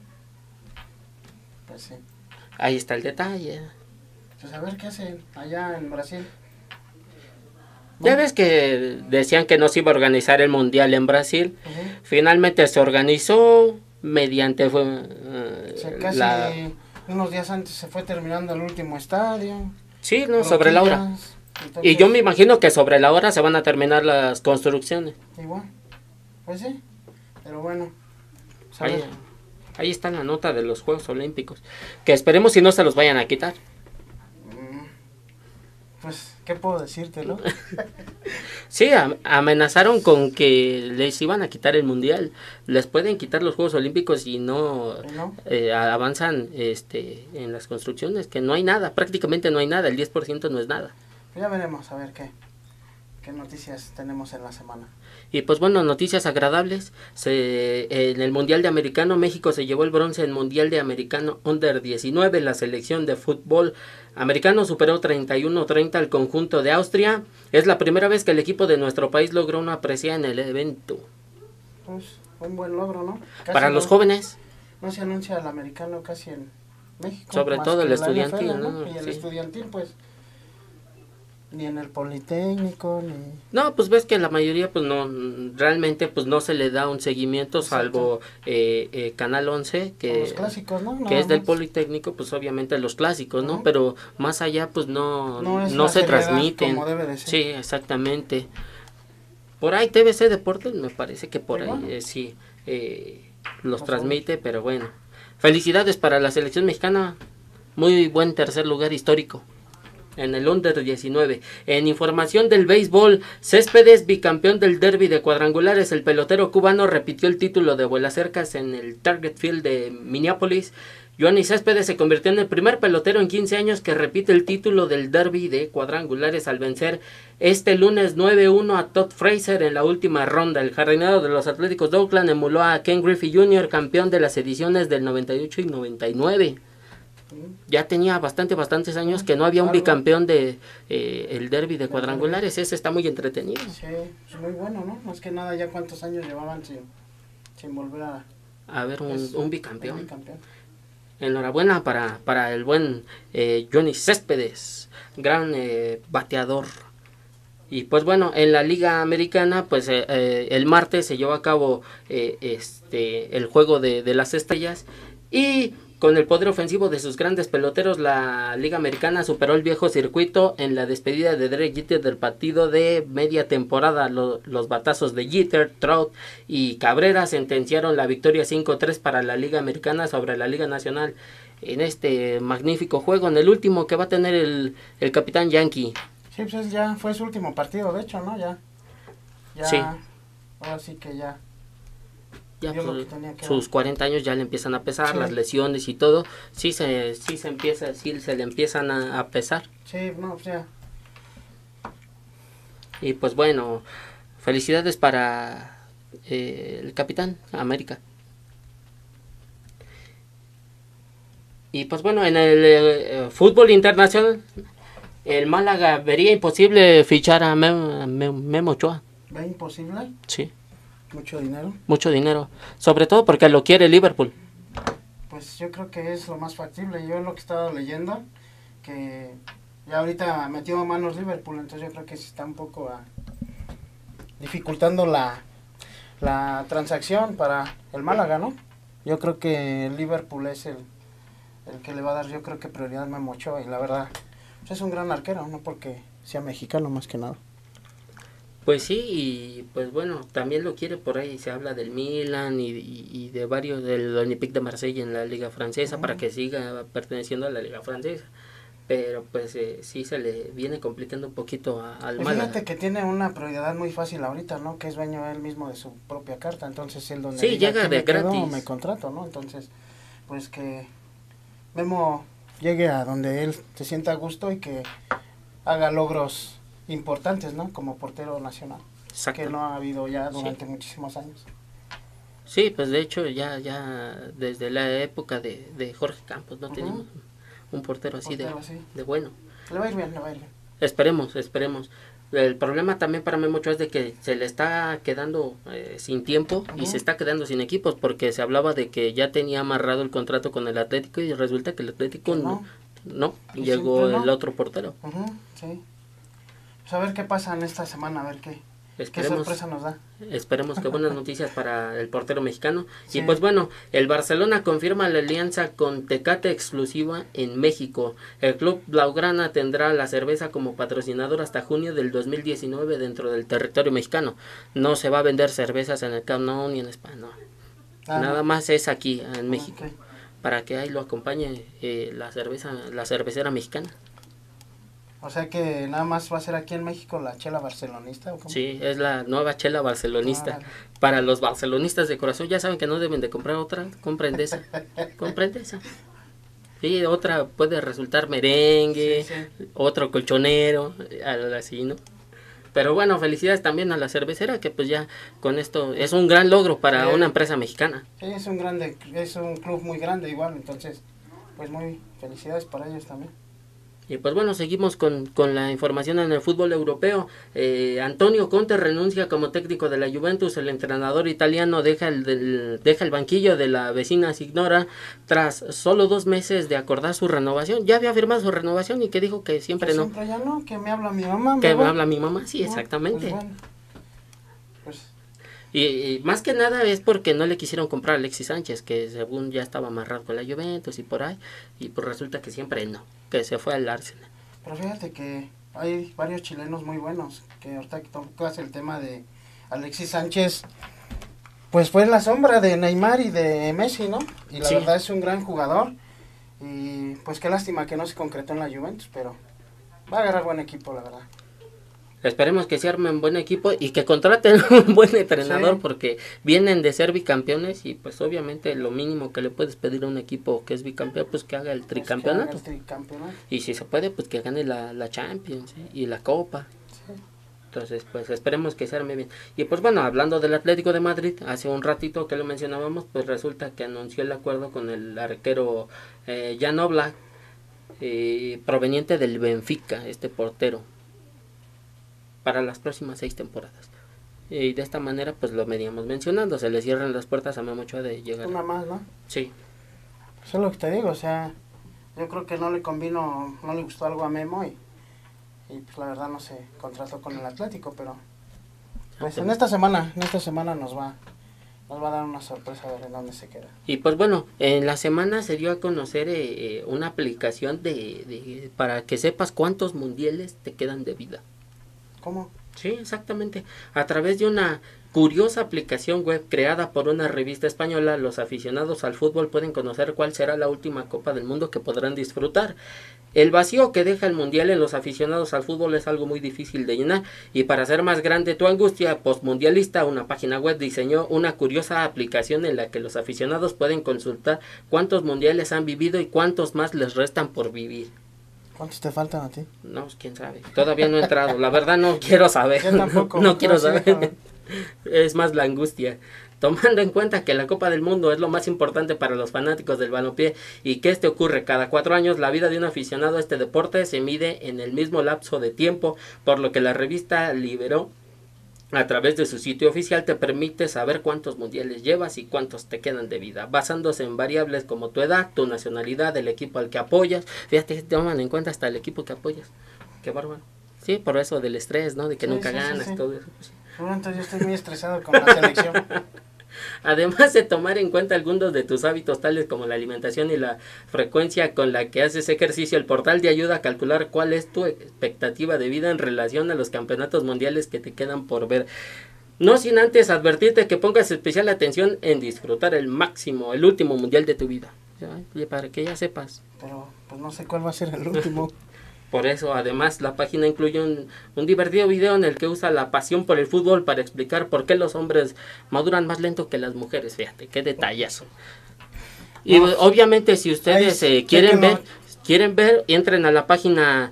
Pues sí. Ahí está el detalle. Pues a ver qué hacen allá en Brasil. Ya ves que decían que no se iba a organizar el Mundial en Brasil. Finalmente se organizó mediante casi unos días antes se fue terminando el último estadio. Sí, no, sobre la hora. Entonces, y yo me imagino que sobre la hora se van a terminar las construcciones. Igual, pues sí, pero bueno. Ahí está la nota de los Juegos Olímpicos. Que esperemos si no se los vayan a quitar. Pues, ¿qué puedo decirte, no? Sí, amenazaron con que les iban a quitar el Mundial. Les pueden quitar los Juegos Olímpicos y no, avanzan en las construcciones, que no hay nada, prácticamente no hay nada, el 10% no es nada. Ya veremos, a ver qué noticias tenemos en la semana. Y pues bueno, noticias agradables. En el Mundial de Americano, México se llevó el bronce en el Mundial de Americano Under 19. La selección de fútbol americano superó 31-30 al conjunto de Austria. Es la primera vez que el equipo de nuestro país logró una presea en el evento. Pues un buen logro, ¿no? Para los jóvenes. No se anuncia el americano casi en México. Sobre todo el estudiantil, NFL, ¿no? Y el estudiantil, pues, Ni en el Politécnico, ni... No, pues ves que la mayoría pues no, realmente pues no se le da un seguimiento, salvo Canal 11, que, los clásicos, ¿no? que es del Politécnico, pues obviamente los clásicos, ¿no? Pero más allá pues no se transmiten. Como debe de ser. Sí, exactamente. Por ahí TVC Deportes, me parece que por ahí sí los transmite, pero bueno. Felicidades para la selección mexicana, muy buen tercer lugar histórico en el Under 19. En información del béisbol, Céspedes, bicampeón del derby de cuadrangulares, el pelotero cubano repitió el título de vuelacercas en el Target Field de Minneapolis. Yoenis Céspedes se convirtió en el primer pelotero en 15 años que repite el título del derby de cuadrangulares al vencer este lunes 9-1 a Todd Frazier en la última ronda. El jardinero de los Atléticos de Oakland emuló a Ken Griffey Jr., campeón de las ediciones del 98 y 99. Ya tenía bastantes años que no había un bicampeón de el derby de cuadrangulares. Ese está muy entretenido. Sí, es muy bueno, ¿no? Más que nada ya cuántos años llevaban sin volver a ver un bicampeón. Enhorabuena para el buen Yoenis Céspedes, gran bateador. Y pues bueno, en la Liga Americana, pues el martes se llevó a cabo el juego de las estrellas, y con el poder ofensivo de sus grandes peloteros, la Liga Americana superó el viejo circuito en la despedida de Derek Jeter del partido de media temporada. Los batazos de Jeter, Trout y Cabrera sentenciaron la victoria 5-3 para la Liga Americana sobre la Liga Nacional en este magnífico juego, en el último que va a tener el capitán Yankee. Sí, pues ya fue su último partido, de hecho, ¿no? Ya sí. Ahora sí que ya pues, sus 40 años ya le empiezan a pesar, sí. Las lesiones y todo, sí se le empiezan a pesar. Sí, no, pues ya. Y pues bueno, felicidades para el capitán América. Y pues bueno, en el fútbol internacional, el Málaga vería imposible fichar a Memo Ochoa. ¿Ve imposible? Sí. ¿Mucho dinero? Mucho dinero, sobre todo porque lo quiere Liverpool. Pues yo creo que es lo más factible. Yo lo que he estado leyendo, que ya ahorita metió manos Liverpool, entonces yo creo que sí está un poco dificultando la transacción para el Málaga, ¿no? Yo creo que el Liverpool es el que le va a dar, yo creo que prioridad a Memo Ochoa, y la verdad, pues es un gran arquero, no porque sea mexicano más que nada. Pues sí, y pues bueno, también lo quiere por ahí, se habla del Milan y de varios, del Olympique de Marsella en la liga francesa, para que siga perteneciendo a la liga francesa, pero pues sí se le viene complicando un poquito al pues Málaga. Fíjate que tiene una prioridad muy fácil ahorita, ¿no? Que es dueño él mismo de su propia carta, entonces él donde sí, llega de gratis. Me contrato, ¿no? Entonces, pues que Memo llegue a donde él se sienta a gusto y que haga logros importantes, ¿no? Como portero nacional. Exacto. Que no ha habido ya durante muchísimos años. Sí, pues de hecho ya desde la época de Jorge Campos no tenemos un portero así de bueno. Le va a ir bien, le va a ir bien. Esperemos. El problema también para Memo Ochoa es de que se le está quedando sin tiempo y se está quedando sin equipos, porque se hablaba de que ya tenía amarrado el contrato con el Atlético y resulta que el Atlético no llegó el otro portero. Sí. Pues a ver qué pasa en esta semana, a ver qué sorpresa nos da. Esperemos que buenas noticias para el portero mexicano. Sí. Y pues bueno, el Barcelona confirma la alianza con Tecate exclusiva en México. El club blaugrana tendrá la cerveza como patrocinador hasta junio del 2019 dentro del territorio mexicano. No se va a vender cervezas en el Camp Nou ni en España, no. Nada más es aquí en México, para que ahí lo acompañe la cervecera mexicana. O sea que nada más va a ser aquí en México la chela barcelonista, ¿o cómo? Sí, es la nueva chela barcelonista. Para los barcelonistas de corazón, ya saben que no deben de comprar otra, compren de esa. Sí, otra puede resultar merengue, otro colchonero, así, ¿no? Pero bueno, felicidades también a la cervecera, que pues ya con esto es un gran logro para una empresa mexicana. Sí, es un club muy grande igual, entonces pues muy felicidades para ellos también. Y pues bueno, seguimos con la información en el fútbol europeo. Antonio Conte renuncia como técnico de la Juventus. El entrenador italiano deja el banquillo de la vecina Signora tras solo 2 meses de acordar su renovación. Ya había firmado su renovación y que dijo que siempre que no. Siempre ya no, que me habla mi mamá. Que me habla mi mamá, sí, exactamente. Pues bueno, pues Y más que nada es porque no le quisieron comprar a Alexis Sánchez, que según ya estaba amarrado con la Juventus y por ahí, y pues resulta que siempre no, que se fue al Arsenal. Pero fíjate que hay varios chilenos muy buenos, que ahorita que tocas el tema de Alexis Sánchez, pues fue la sombra de Neymar y de Messi, ¿no? Y la Sí. verdad es un gran jugador, y pues qué lástima que no se concretó en la Juventus, pero va a agarrar buen equipo, la verdad. Esperemos que se armen buen equipo y que contraten un buen entrenador, Sí. porque vienen de ser bicampeones y pues obviamente lo mínimo que le puedes pedir a un equipo que es bicampeón, pues que haga el Pues que haga tricampeonato. el tricampeonato. Y si se puede, pues que gane la Champions, ¿sí? Y la Copa. Sí. Entonces, pues esperemos que se arme bien. Y pues bueno, hablando del Atlético de Madrid, hace un ratito que lo mencionábamos, pues resulta que anunció el acuerdo con el arquero Jan Oblak, proveniente del Benfica, este portero, para las próximas 6 temporadas. Y de esta manera, pues lo veníamos mencionando, se le cierran las puertas a Memo Ochoa de llegar. Una más, ¿no? Sí, Eso es lo que te digo, o sea, yo creo que no le convino, no le gustó algo a Memo y pues la verdad no se contrató con el Atlético, pero pues en esta semana nos va a dar una sorpresa a ver en dónde se queda. y pues bueno, en la semana se dio a conocer una aplicación para que sepas cuántos mundiales te quedan de vida. ¿Cómo? Sí, exactamente. A través de una curiosa aplicación web creada por una revista española, los aficionados al fútbol pueden conocer cuál será la última Copa del Mundo que podrán disfrutar. El vacío que deja el mundial en los aficionados al fútbol es algo muy difícil de llenar, y para hacer más grande tu angustia postmundialista, una página web diseñó una curiosa aplicación en la que los aficionados pueden consultar cuántos mundiales han vivido y cuántos más les restan por vivir. ¿Cuántos te faltan a ti? No, pues, quién sabe. Todavía no he entrado. La verdad no quiero saber. Yo tampoco. No quiero sí, saber. déjame. Es más la angustia. Tomando en cuenta que la Copa del Mundo es lo más importante para los fanáticos del balompié y que este ocurre cada 4 años, la vida de un aficionado a este deporte se mide en el mismo lapso de tiempo, por lo que la revista liberó a través de su sitio oficial te permite saber cuántos mundiales llevas y cuántos te quedan de vida, basándose en variables como tu edad, tu nacionalidad, el equipo al que apoyas. Fíjate, toman en cuenta hasta el equipo que apoyas. Qué bárbaro. Sí, por eso del estrés, ¿no? De que Sí, nunca sí, sí, ganas, sí. todo eso. Pues. Bueno, entonces yo estoy muy estresado con la selección. Además de tomar en cuenta algunos de tus hábitos tales como la alimentación y la frecuencia con la que haces ejercicio, el portal te ayuda a calcular cuál es tu expectativa de vida en relación a los campeonatos mundiales que te quedan por ver. No sin antes advertirte que pongas especial atención en disfrutar el último mundial de tu vida. Ya, para que ya sepas. Pero pues no sé cuál va a ser el último. Por eso, además, la página incluye un divertido video en el que usa la pasión por el fútbol para explicar por qué los hombres maduran más lento que las mujeres. Fíjate, qué detallazo. Y No, obviamente, si ustedes ahí, quieren chéquenlo. ver, entren a la página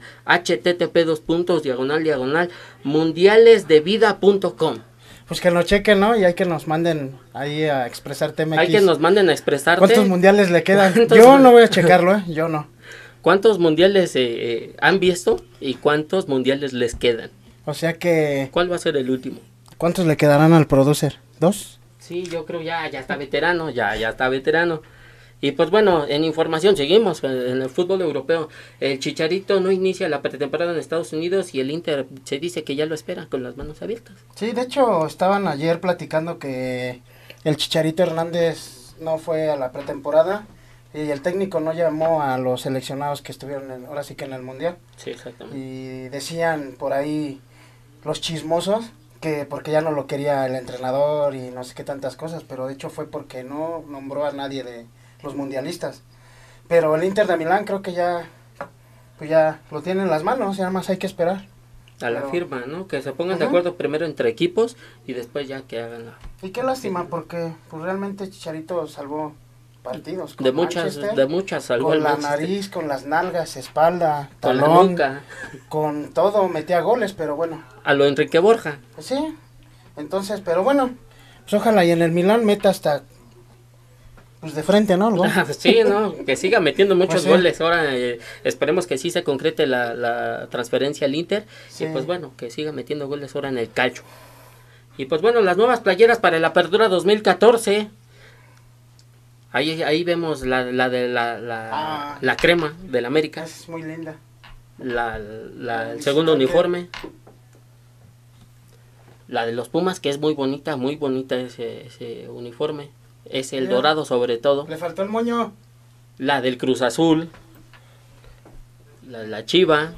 http://mundialesdevida.com. Pues que nos chequen, ¿no? Y hay que nos manden ahí a Expresarte MX. Hay que nos manden a expresarte. ¿Cuántos mundiales le quedan? ¿Cuántos Yo no voy a checarlo, ¿eh? Yo no. ¿Cuántos mundiales han visto y cuántos mundiales les quedan? O sea que... ¿Cuál va a ser el último? ¿Cuántos le quedarán al producer? ¿2? Sí, yo creo ya está veterano, ya está veterano. Y pues bueno, en información seguimos en el fútbol europeo. El Chicharito no inicia la pretemporada en Estados Unidos y el Inter se dice que ya lo espera con las manos abiertas. Sí, de hecho estaban ayer platicando que el Chicharito Hernández no fue a la pretemporada y el técnico no llamó a los seleccionados que estuvieron ahora sí que en el Mundial. Sí, exactamente. Y decían por ahí los chismosos que porque ya no lo quería el entrenador y no sé qué tantas cosas, pero de hecho fue porque no nombró a nadie de los mundialistas. Pero el Inter de Milán creo que ya lo tiene en las manos, ya más hay que esperar. A la Pero- firma, ¿no? Que se pongan de Ajá. acuerdo primero entre equipos y después ya que hagan la... Y qué lástima porque pues realmente Chicharito salvó partidos con De muchas salvó con el la Manchester. nariz, con las nalgas, espalda, Con la talón, nuca. con todo, metía goles, pero bueno, A lo Enrique Borja. pues sí. Entonces, pero bueno, pues ojalá y en el Milán meta hasta pues de frente, ¿no? El gol. Sí, ¿no? Que siga metiendo muchos Pues sí. goles. Ahora esperemos que sí se concrete la transferencia al Inter. Sí. Y pues bueno, que siga metiendo goles ahora en el calcio. Y pues bueno, las nuevas playeras para la Apertura 2014. Ahí vemos la crema del América. Es muy linda. El segundo uniforme. La de los Pumas, que es muy bonita ese uniforme. Es el dorado sobre todo. Le faltó el moño. La del Cruz Azul. La Chiva.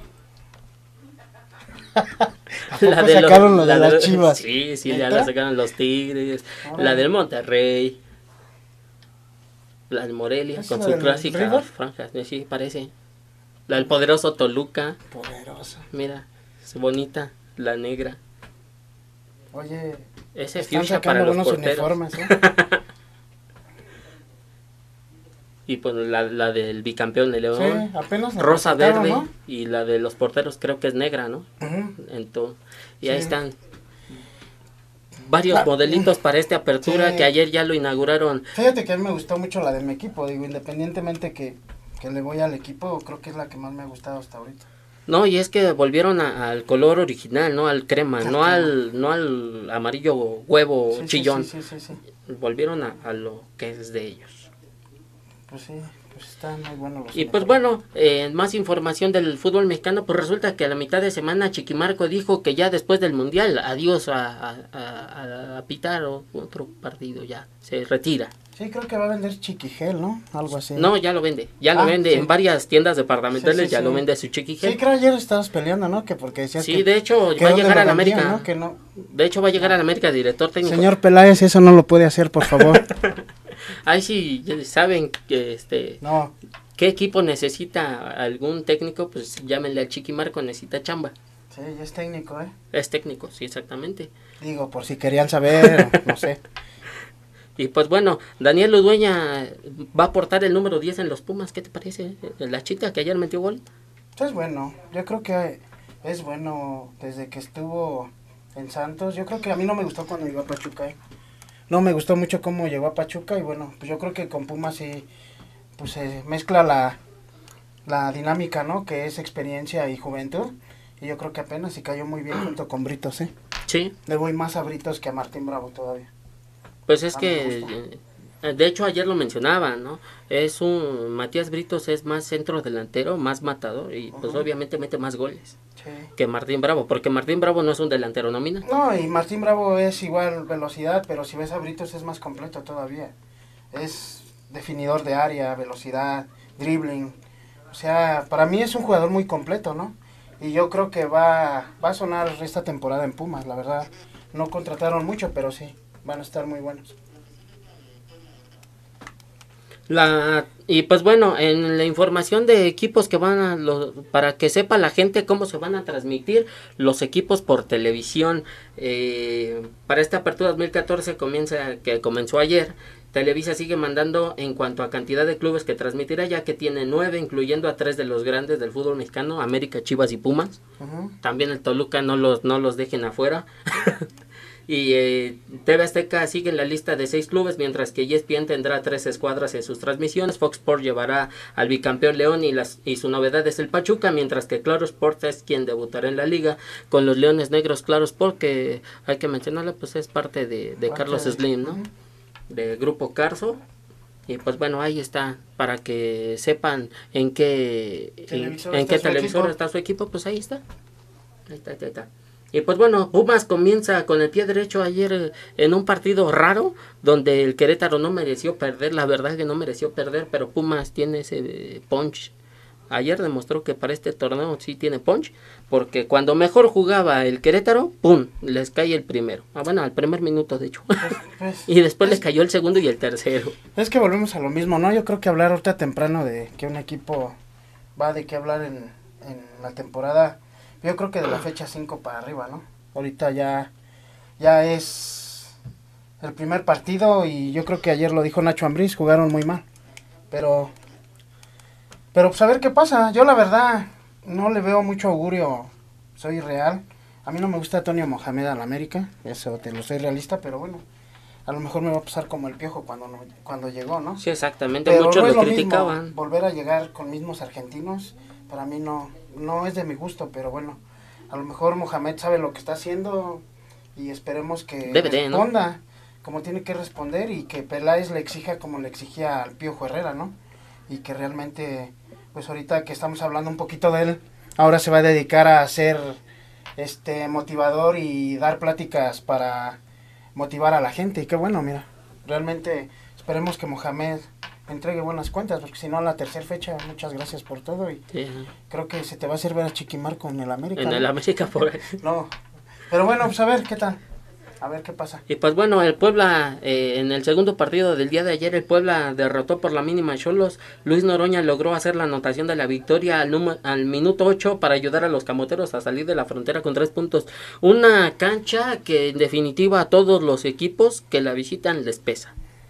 Sacaron lo de las Chivas? Sí, ¿Neta? ya la sacaron los Tigres. Órale. La del Monterrey. La de Morelia, ¿Es con la su del clásica River? franja. Sí, parece. La del poderoso Toluca. Poderosa. Mira, es bonita. La negra. Oye, Ese están fuchsia sacando para los buenos porteros. uniformes, ¿eh? Y pues la del bicampeón de León. Sí, apenas la Rosa presentaron, verde. ¿no? Y la de los porteros creo que es negra, ¿no? Ujú. Y ahí Sí. están varios modelitos para esta apertura Sí. que ayer ya lo inauguraron. Fíjate que a mí me gustó mucho la de mi equipo, digo, independientemente que le voy al equipo, creo que es la que más me ha gustado hasta ahorita. No, y es que volvieron al color original, ¿no? Al crema, Al no crema. no al amarillo huevo Sí, sí, chillón. Sí, sí, sí, sí. Volvieron a lo que es de ellos. Pues sí, pues están muy buenos los Y pues uniformes. bueno, más información del fútbol mexicano, pues resulta que a la mitad de semana Chiquimarco dijo que ya después del Mundial, adiós a pitar otro partido, ya se retira. Sí, creo que va a vender Chiquigel, ¿no? Algo así. No, ya lo vende, Sí. en varias tiendas departamentales, Sí, sí, ya sí. lo vende su Chiquigel. Sí, creo ayer estabas peleando, ¿no? Que porque decías Sí, que... de hecho que va a dónde llegar lo a la vendían, América. ¿no? Que no. De hecho va a llegar a la América, director técnico. Señor Peláez, eso no lo puede hacer, por favor. Ahí sí ya saben que No, qué equipo necesita algún técnico, pues llámenle al Chiquimarco, necesita chamba. sí, ya es técnico, ¿eh? Es técnico, sí, exactamente. Digo, por si querían saber, no sé. Y pues bueno, Daniel Ludueña va a aportar el número 10 en los Pumas, ¿qué te parece? La chica que ayer metió gol. Es bueno, yo creo que es bueno desde que estuvo en Santos. Yo creo que a mí no me gustó cuando llegó a Pachuca, ¿eh? No me gustó mucho cómo llegó a Pachuca y bueno, pues yo creo que con Pumas sí, pues se mezcla la dinámica, ¿no? Que es experiencia y juventud. Y yo creo que apenas se cayó muy bien junto con Britos, ¿eh? Sí, Le voy más a Britos que a Martín Bravo todavía. pues es A mí me que, de hecho ayer lo mencionaba, ¿no? Matías Britos es más centro delantero, más matador y pues obviamente mete más goles Sí. que Martín Bravo, porque Martín Bravo no es un delantero nómina. No, y Martín Bravo es igual velocidad, pero si ves a Britos es más completo todavía. Es definidor de área, velocidad, dribbling. O sea, para mí es un jugador muy completo, ¿no? Y yo creo que va a sonar esta temporada en Pumas, la verdad. No contrataron mucho, pero sí, van a estar muy buenos. Y pues bueno, en la información de equipos que para que sepa la gente cómo se van a transmitir los equipos por televisión, para esta apertura 2014 que comenzó ayer, Televisa sigue mandando en cuanto a cantidad de clubes que transmitirá, ya que tiene 9, incluyendo a 3 de los grandes del fútbol mexicano, América, Chivas y Pumas. También el Toluca no los dejen afuera. Y TV Azteca sigue en la lista de 6 clubes, mientras que ESPN tendrá 3 escuadras en sus transmisiones. Fox Sports llevará al bicampeón León y su novedad es el Pachuca, mientras que Claro Sports es quien debutará en la liga con los Leones Negros. Claro Sports, que hay que mencionarlo, pues es parte de Carlos Slim, ¿no? De Grupo Carso. Y pues bueno, ahí está, para que sepan en qué televisor está su equipo, pues ahí está. Ahí está. Y pues bueno, Pumas comienza con el pie derecho ayer en un partido raro, donde el Querétaro no mereció perder, la verdad que no mereció perder, pero Pumas tiene ese punch. Ayer demostró que para este torneo sí tiene punch, porque cuando mejor jugaba el Querétaro, ¡pum!, les cae el primero. Bueno, al primer minuto de hecho. Y después les cayó el segundo y el tercero. Es que volvemos a lo mismo, ¿no? Yo creo que hablar ahorita temprano de que un equipo va de qué hablar en la temporada, yo creo que de la fecha 5 para arriba, ¿no? Ahorita ya es el primer partido y yo creo que ayer lo dijo Nacho Ambriz, jugaron muy mal. Pero pues a ver qué pasa. Yo la verdad no le veo mucho augurio, soy real. A mí no me gusta Antonio Mohamed al América, eso te lo soy realista, pero bueno. a lo mejor me va a pasar como el Piojo cuando llegó, ¿no? Sí, exactamente, Pero muchos no es lo lo mismo criticaban. volver a llegar con mismos argentinos, para mí no es de mi gusto, pero bueno, a lo mejor Mohamed sabe lo que está haciendo y esperemos que responda, ¿no? Como tiene que responder, y que Peláez le exija como le exigía al Piojo Herrera, ¿no? Y que realmente, pues ahorita que estamos hablando un poquito de él, ahora se va a dedicar a ser motivador y dar pláticas para motivar a la gente. Y qué bueno, mira, realmente esperemos que Mohamed entregue buenas cuentas, porque si no, a la tercera fecha, muchas gracias por todo, y Sí. creo que se te va a hacer ver a Chiquimarco en el América. En ¿no? el América por ahí. No, pero bueno, pues a ver qué tal, a ver qué pasa. Y pues bueno, el Puebla, en el segundo partido del día de ayer, el Puebla derrotó por la mínima a Xolos. Luis Noroña logró hacer la anotación de la victoria al minuto 8 para ayudar a los camoteros a salir de la frontera con 3 puntos. Una cancha que en definitiva a todos los equipos que la visitan les pesa.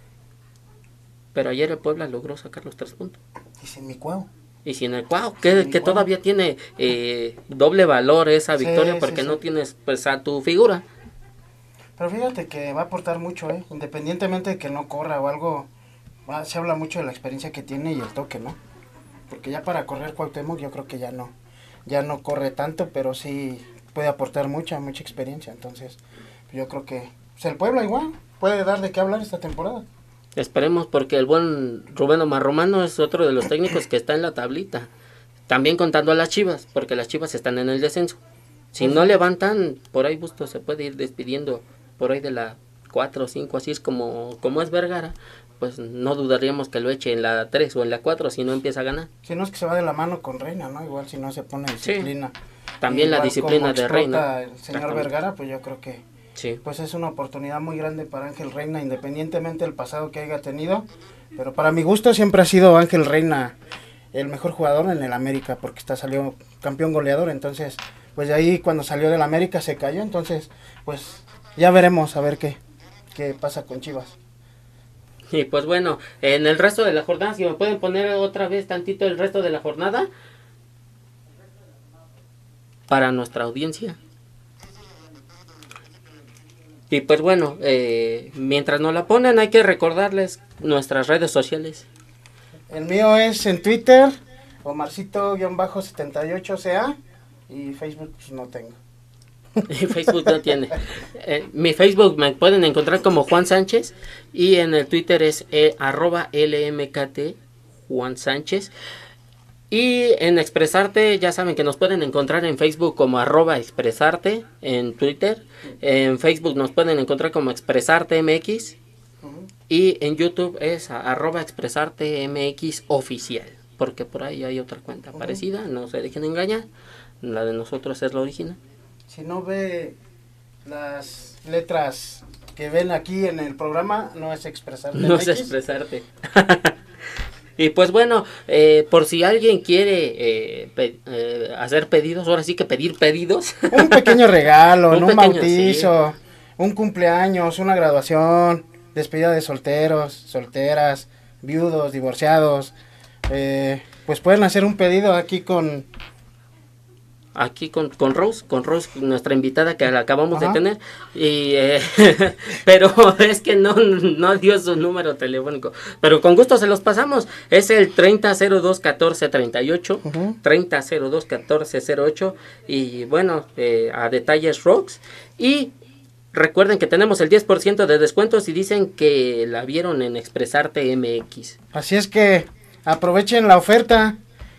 Pero ayer el Puebla logró sacar los 3 puntos. Y sin mi cuau. Y sin el Cuau, que todavía tiene doble valor esa victoria, porque no tienes pues a tu figura. Pero fíjate que va a aportar mucho, independientemente de que no corra o algo, se habla mucho de la experiencia que tiene y el toque, ¿no? Porque ya para correr Cuauhtémoc yo creo que ya no corre tanto, pero sí puede aportar mucha experiencia. Entonces yo creo que pues el Puebla igual puede dar de qué hablar esta temporada. Esperemos, porque el buen Rubén Omar Romano es otro de los técnicos que está en la tablita. También contando a las Chivas, porque las Chivas están en el descenso. Si no levantan, por ahí Bustos se puede ir despidiendo por ahí de la 4 o 5, así es como es Vergara, pues no dudaríamos que lo eche en la 3 o en la 4 si no empieza a ganar. Si no, es que se va de la mano con Reina, ¿no? Igual si no se pone disciplina. Sí. También la disciplina de Reina. El señor Vergara, pues yo creo que sí, pues es una oportunidad muy grande para Ángel Reina, independientemente del pasado que haya tenido. Pero para mi gusto siempre ha sido Ángel Reina el mejor jugador en el América, porque salió campeón goleador. Entonces, pues de ahí cuando salió del América se cayó. Entonces, pues ya veremos a ver qué pasa con Chivas. Y pues bueno, en el resto de la jornada, si me pueden poner otra vez tantito el resto de la jornada para nuestra audiencia. Y pues bueno, mientras nos la ponen, hay que recordarles nuestras redes sociales. El mío es en Twitter, Omarcito-78CA, y Facebook pues no tengo. Y Facebook no tiene. Mi Facebook me pueden encontrar como Juan Sánchez, y en el Twitter es @LMKT Juan Sánchez. Y en Expresarte, ya saben que nos pueden encontrar en Facebook como @Expresarte, en Twitter. En Facebook nos pueden encontrar como Expresarte MX. Y en YouTube es @Expresarte MX oficial, porque por ahí hay otra cuenta parecida, no se dejen engañar. La de nosotros es la original. Si no ve las letras que ven aquí en el programa, no es Expresarte. No es Expresarte. Y pues bueno, por si alguien quiere hacer pedidos, ahora sí que pedir pedidos. Un pequeño regalo, un bautizo, sí, un cumpleaños, una graduación, despedida de solteros, solteras, viudos, divorciados. Pues pueden hacer un pedido aquí con Rose, nuestra invitada que la acabamos de tener, y pero es que no dio su número telefónico, pero con gusto se los pasamos. Es el 30021438, 30021408, y bueno, a detalles Rocks. Y recuerden que tenemos el 10% de descuento si dicen que la vieron en Expresarte MX. Así es que aprovechen la oferta,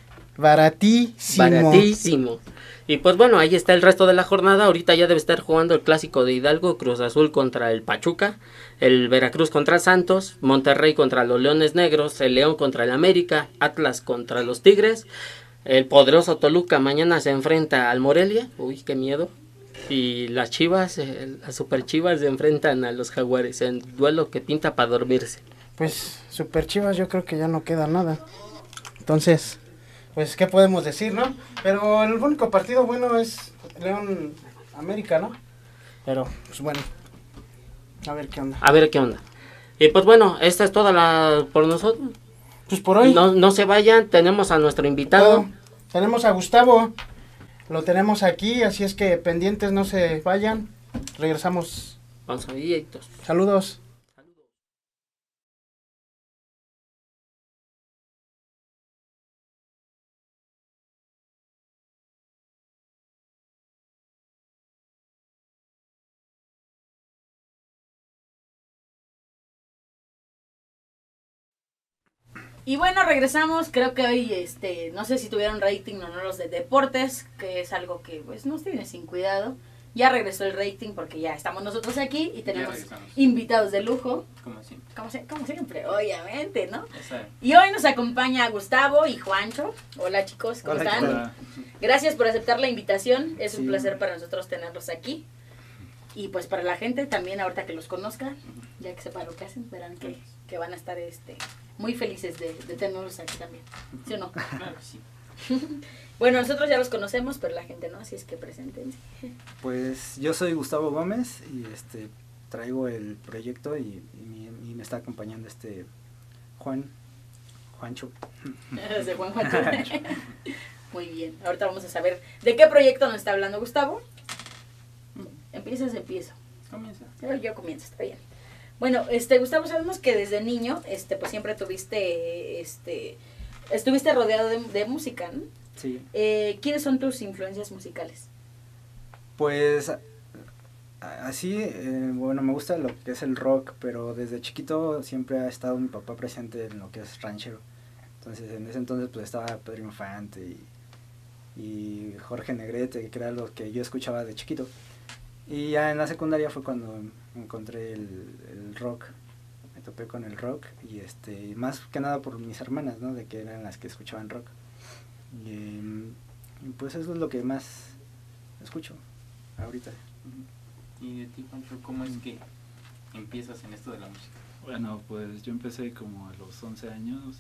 baratísimo. Y pues bueno, ahí está el resto de la jornada. Ahorita ya debe estar jugando el clásico de Hidalgo, Cruz Azul contra el Pachuca, el Veracruz contra Santos, Monterrey contra los Leones Negros, el León contra el América, Atlas contra los Tigres, el poderoso Toluca mañana se enfrenta al Morelia, uy, qué miedo, y las Chivas, las Super Chivas se enfrentan a los Jaguares en duelo que pinta para dormirse. Pues Super Chivas yo creo que ya no queda nada, entonces pues qué podemos decir, ¿no? Pero el único partido bueno es León América, ¿no? Pero pues bueno, a ver qué onda. Y pues bueno, esta es toda por nosotros. Pues por hoy. No se vayan, tenemos a nuestro invitado. Tenemos a Gustavo, lo tenemos aquí, así es que pendientes, no se vayan. Regresamos. Vamos a ir. Saludos. Y bueno, regresamos, creo que hoy, no sé si tuvieron rating o no los de deportes, que es algo que pues nos tiene sin cuidado. Ya regresó el rating porque ya estamos nosotros aquí y tenemos invitados de lujo. Como siempre. Como siempre, obviamente, ¿no? Y hoy nos acompaña Gustavo y Juancho. Hola chicos, ¿cómo están? Hola. Gracias por aceptar la invitación, es un placer para nosotros tenerlos aquí. Y pues para la gente también, ahorita que los conozca, ya que sepa lo que hacen, verán que van a estar muy felices de tenerlos aquí también. ¿Sí o no? Claro que sí. Bueno, nosotros ya los conocemos, pero la gente no, así es que preséntense. Pues yo soy Gustavo Gómez y traigo el proyecto y me está acompañando Juancho. De Juancho. Muy bien, ahorita vamos a saber de qué proyecto nos está hablando Gustavo. Empiezo. Comienza. Yo comienzo, está bien. Bueno, Gustavo, sabemos que desde niño, pues siempre estuviste rodeado de música, ¿no? Sí. ¿Quiénes son tus influencias musicales? Pues así, bueno, me gusta lo que es el rock, pero desde chiquito siempre ha estado mi papá presente en lo que es ranchero. Entonces, en ese entonces pues estaba Pedro Infante y Jorge Negrete, que era lo que yo escuchaba de chiquito. Y ya en la secundaria fue cuando encontré el rock, me topé con el rock y más que nada por mis hermanas, ¿no? De que eran las que escuchaban rock. Y pues eso es lo que más escucho ahorita. ¿Y de ti, Juancho, cómo es que empiezas en esto de la música? Bueno, pues yo empecé como a los 11 años.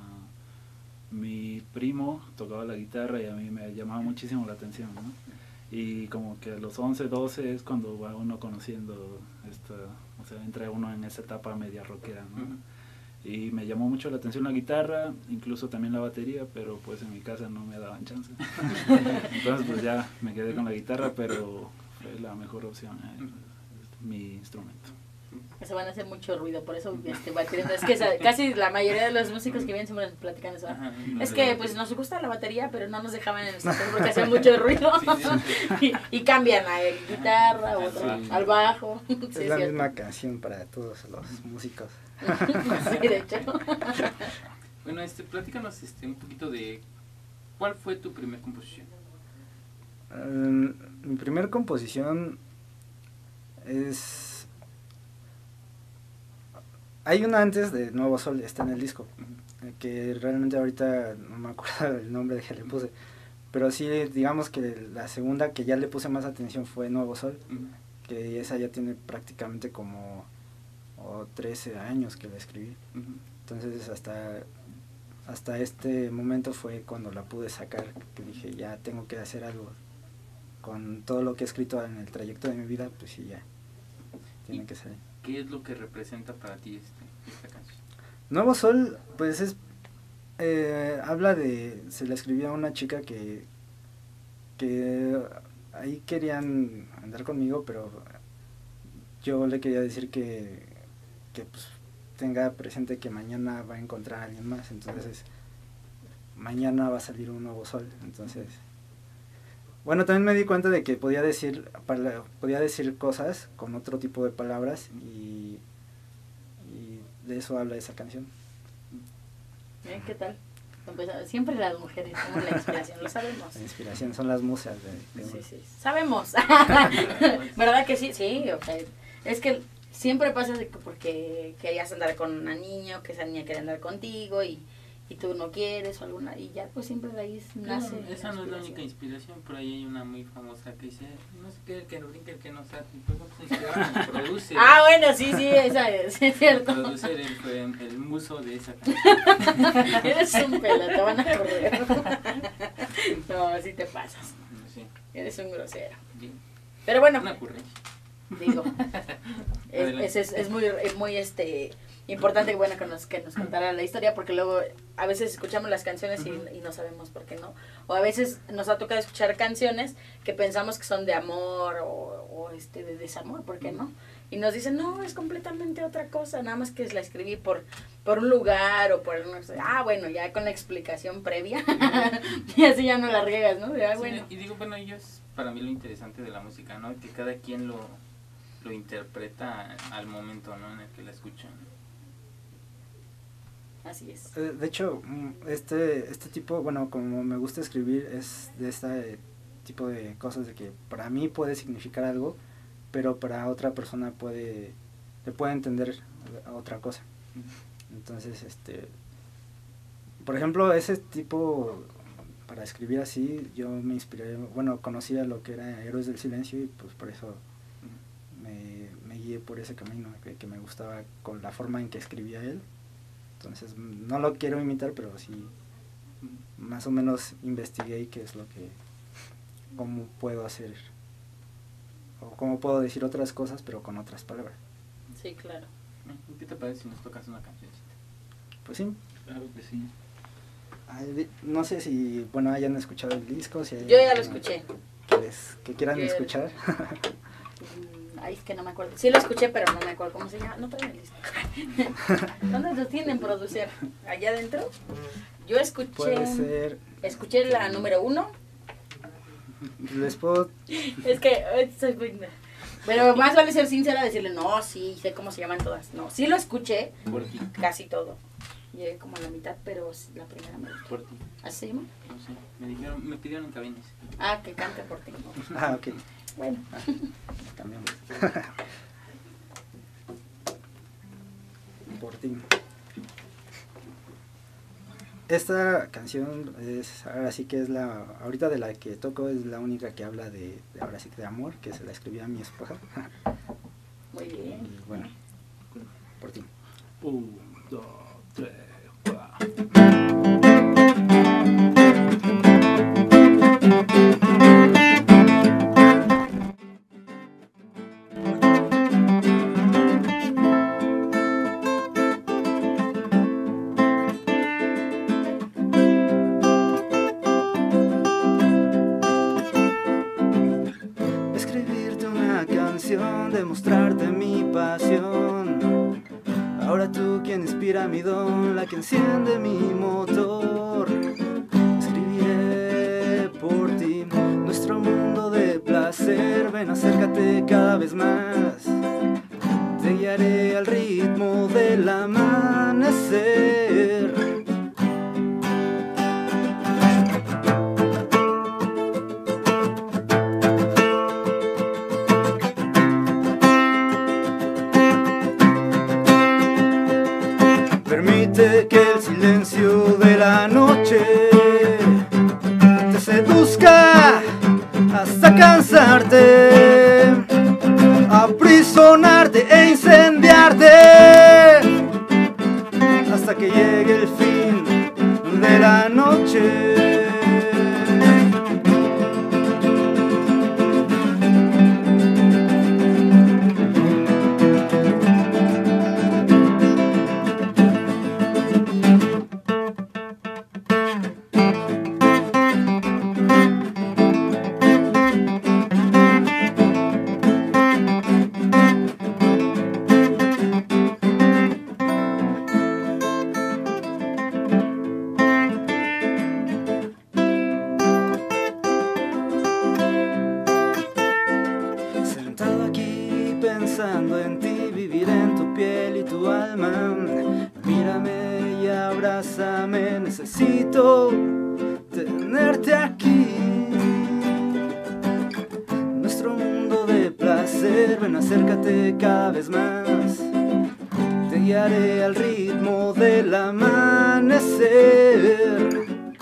Mi primo tocaba la guitarra y a mí me llamaba muchísimo la atención, ¿no? Y como que a los 11, 12 es cuando va uno conociendo o sea, entra uno en esa etapa media rockera, ¿no? Y me llamó mucho la atención la guitarra, incluso también la batería, pero pues en mi casa no me daban chance. Entonces pues ya me quedé con la guitarra, pero fue la mejor opción, mi instrumento. Se van a hacer mucho ruido, por eso batería. Es que casi la mayoría de los músicos que vienen siempre nos platican eso. Es que pues nos gusta la batería, pero no nos dejaban en el sector porque hacía mucho ruido. Y cambian a la guitarra, al bajo. Es la misma canción para todos los músicos. Sí, de hecho. Bueno, platícanos un poquito de ¿cuál fue tu primera composición? Mi primera composición hay una antes de Nuevo Sol, está en el disco, que realmente ahorita no me acuerdo el nombre que le puse, pero sí, digamos que la segunda que ya le puse más atención fue Nuevo Sol, que esa ya tiene prácticamente como 13 años que la escribí. Entonces hasta este momento fue cuando la pude sacar, que dije ya tengo que hacer algo con todo lo que he escrito en el trayecto de mi vida, pues sí, ya tiene que salir. ¿Qué es lo que representa para ti esta canción? Nuevo Sol, pues habla se la escribió a una chica que ahí querían andar conmigo, pero yo le quería decir que pues tenga presente que mañana va a encontrar a alguien más, entonces mañana va a salir un nuevo sol, entonces bueno, también me di cuenta de que podía decir cosas con otro tipo de palabras y de eso habla esa canción. ¿Qué tal? Siempre las mujeres somos la inspiración, lo sabemos. La inspiración son las musas de Sí, sabemos. ¿Verdad que sí? Sí, okay. Es que siempre pasa porque querías andar con una niña o que esa niña quería andar contigo y tú no quieres o alguna, y ya pues siempre de ahí nace. Claro, esa no es la única inspiración, por ahí hay una muy famosa que dice, no sé qué, el que no brinca, el que no sabe, pues inspiraron, produce. Bueno, sí, esa es cierto. Producer fue el muso de esa canción. Eres un pelo, te van a correr. No, así te pasas. Sí. Eres un grosero. Sí. Pero bueno. Una ocurrencia. Digo, es muy importante que nos contara la historia, porque luego a veces escuchamos las canciones y no sabemos por qué no, o a veces nos ha tocado escuchar canciones que pensamos que son de amor o de desamor, ¿por qué no? Y nos dicen, no, es completamente otra cosa, nada más que la escribí por un lugar o por bueno, ya con la explicación previa y así ya no la riegas, ¿no? Bueno. Sí, y digo, bueno, ello es para mí lo interesante de la música, ¿no? Que cada quien lo interpreta al momento, ¿no? En el que la escucha. Así es. De hecho, este tipo, bueno, como me gusta escribir, es de este tipo de cosas de que para mí puede significar algo, pero para otra persona le puede entender a otra cosa. Entonces, por ejemplo, ese tipo, para escribir así, yo me inspiré, bueno, conocía lo que era Héroes del Silencio y pues por eso me guié por ese camino, que me gustaba con la forma en que escribía él. Entonces, no lo quiero imitar, pero sí, más o menos investigué qué es cómo puedo hacer, o cómo puedo decir otras cosas, pero con otras palabras. Sí, claro. ¿Qué te parece si nos tocas una cancioncita? Pues sí. Claro que sí. No sé si, bueno, hayan escuchado el disco. Si yo ya lo escuché. Que quieran escuchar. Ay, es que no me acuerdo. Sí lo escuché, pero no me acuerdo cómo se llama. No traigo el disco. ¿Dónde lo tienen, producer? ¿Allá adentro? Yo escuché... Puede ser... Escuché la número 1. Les puedo... Es que... Pero más vale ser sincera, decirle, no, sí, sé cómo se llaman todas. No, sí lo escuché, casi todo. Llegué como a la mitad, pero la primera me gustó. Por ti. ¿Así se llama? No sé, me pidieron en cabines. Ah, que cante por ti. Ok. Bueno. Cambiamos. Por ti. Esta canción ahora sí que es ahorita de la que toco es la única que habla ahora sí que de amor, que se la escribí a mi esposa. Muy bien. Y bueno, por ti. 1, 2, 3, 4. Demostrarte mi pasión. Ahora tú quien inspira mi don, la que enciende mi motor. Escribiré por ti nuestro mundo de placer. Ven, acércate cada vez más. Te guiaré al ritmo del amanecer. Permite que el silencio de la noche te seduzca hasta cansarte, aprisionarte e incendiarte hasta que llegue el fin de la noche. Pensando en ti, vivir en tu piel y tu alma. Mírame y abrázame, necesito tenerte aquí. Nuestro mundo de placer, ven, acércate cada vez más. Te guiaré al ritmo del amanecer.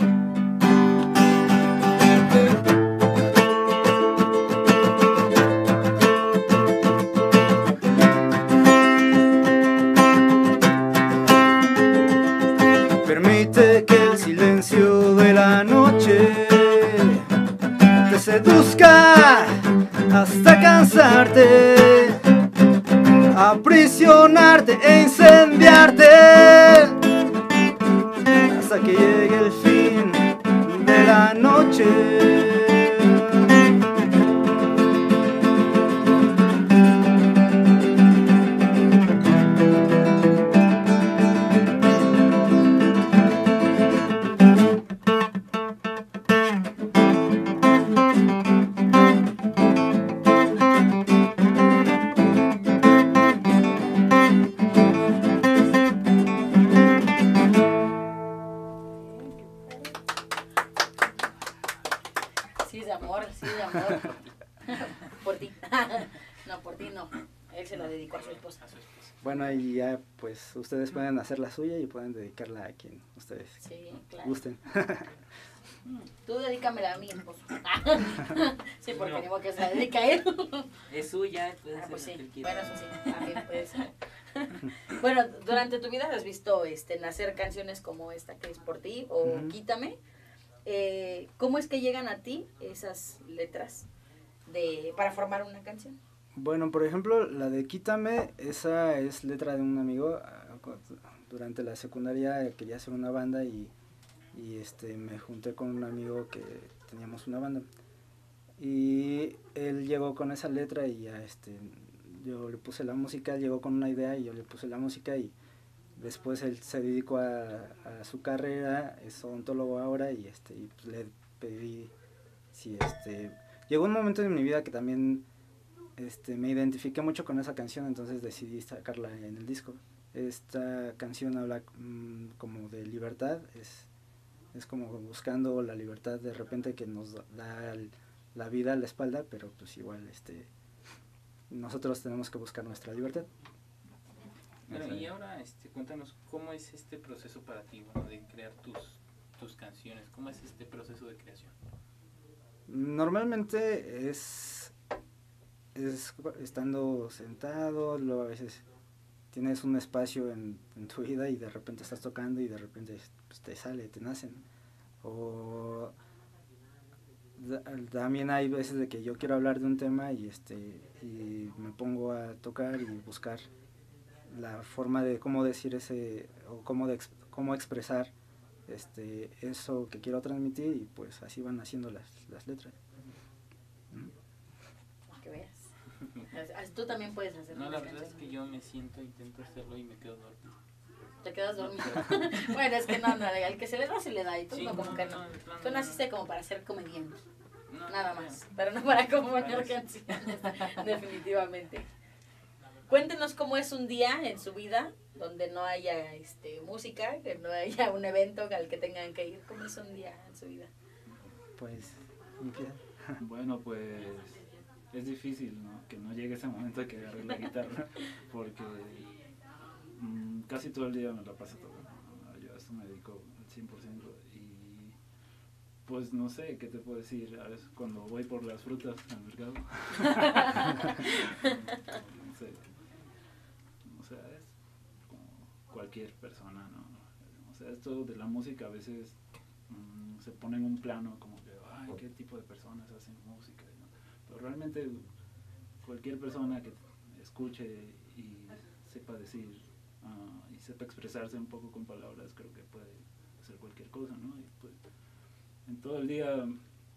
Permite que el silencio de la noche te seduzca hasta cansarte, aprisionarte e incendiarte hasta que llegue el fin de la noche. Él se la dedicó a su esposa. Bueno, y ya pues ustedes pueden hacer la suya y pueden dedicarla a quien ustedes gusten. Tú dedícamela a mí, esposo. Sí, porque digo que se la dedica a él. Es suya. Pues sí, bueno, eso sí, también puede ser. Bueno, durante tu vida has visto nacer canciones como esta que es Por Ti o Quítame. ¿Cómo es que llegan a ti esas letras para formar una canción? Bueno, por ejemplo, la de Quítame, esa es letra de un amigo. Durante la secundaria quería hacer una banda y me junté con un amigo que teníamos una banda. Y él llegó con esa letra y ya yo le puse la música, llegó con una idea y yo le puse la música y después él se dedicó a su carrera, es odontólogo ahora y pues le pedí si llegó un momento en mi vida que también me identifiqué mucho con esa canción, entonces decidí sacarla en el disco. Esta canción habla como de libertad, es como buscando la libertad de repente que nos da la vida a la espalda, pero pues igual nosotros tenemos que buscar nuestra libertad. Bueno, y ahora cuéntanos cómo es este proceso para ti, bueno, de crear tus canciones, cómo es este proceso de creación. Normalmente es estando sentado, luego a veces tienes un espacio en tu vida y de repente estás tocando y de repente pues, te sale, te nacen. O también hay veces de que yo quiero hablar de un tema y me pongo a tocar y buscar la forma de cómo decir o cómo expresar eso que quiero transmitir y pues así van haciendo las letras. Que veas. Tú también puedes hacerlo. No, la verdad es que yo me siento, intento hacerlo y me quedo dormido. ¿Te quedas dormido? Bueno, es que no, al que se le da, se le da. Y tú sí, no, como que no. Tú naciste como para ser comediante. Nada más. Pero no para componer canciones. Definitivamente. Cuéntenos cómo es un día en su vida donde no haya música, que no haya un evento al que tengan que ir. ¿Cómo es un día en su vida? Pues, bueno, pues es difícil, ¿no? Que no llegue ese momento de que agarre la guitarra, porque casi todo el día me la paso tocando, ¿no? Yo a esto me dedico al 100% y pues no sé, ¿qué te puedo decir? A veces cuando voy por las frutas al mercado, no sé, es como cualquier persona, ¿no? O sea, esto de la música a veces se pone en un plano como que, ay, ¿qué tipo de personas hacen música? ¿No? Pero realmente cualquier persona que escuche y sepa decir y sepa expresarse un poco con palabras, creo que puede hacer cualquier cosa, ¿no? Y pues en todo el día,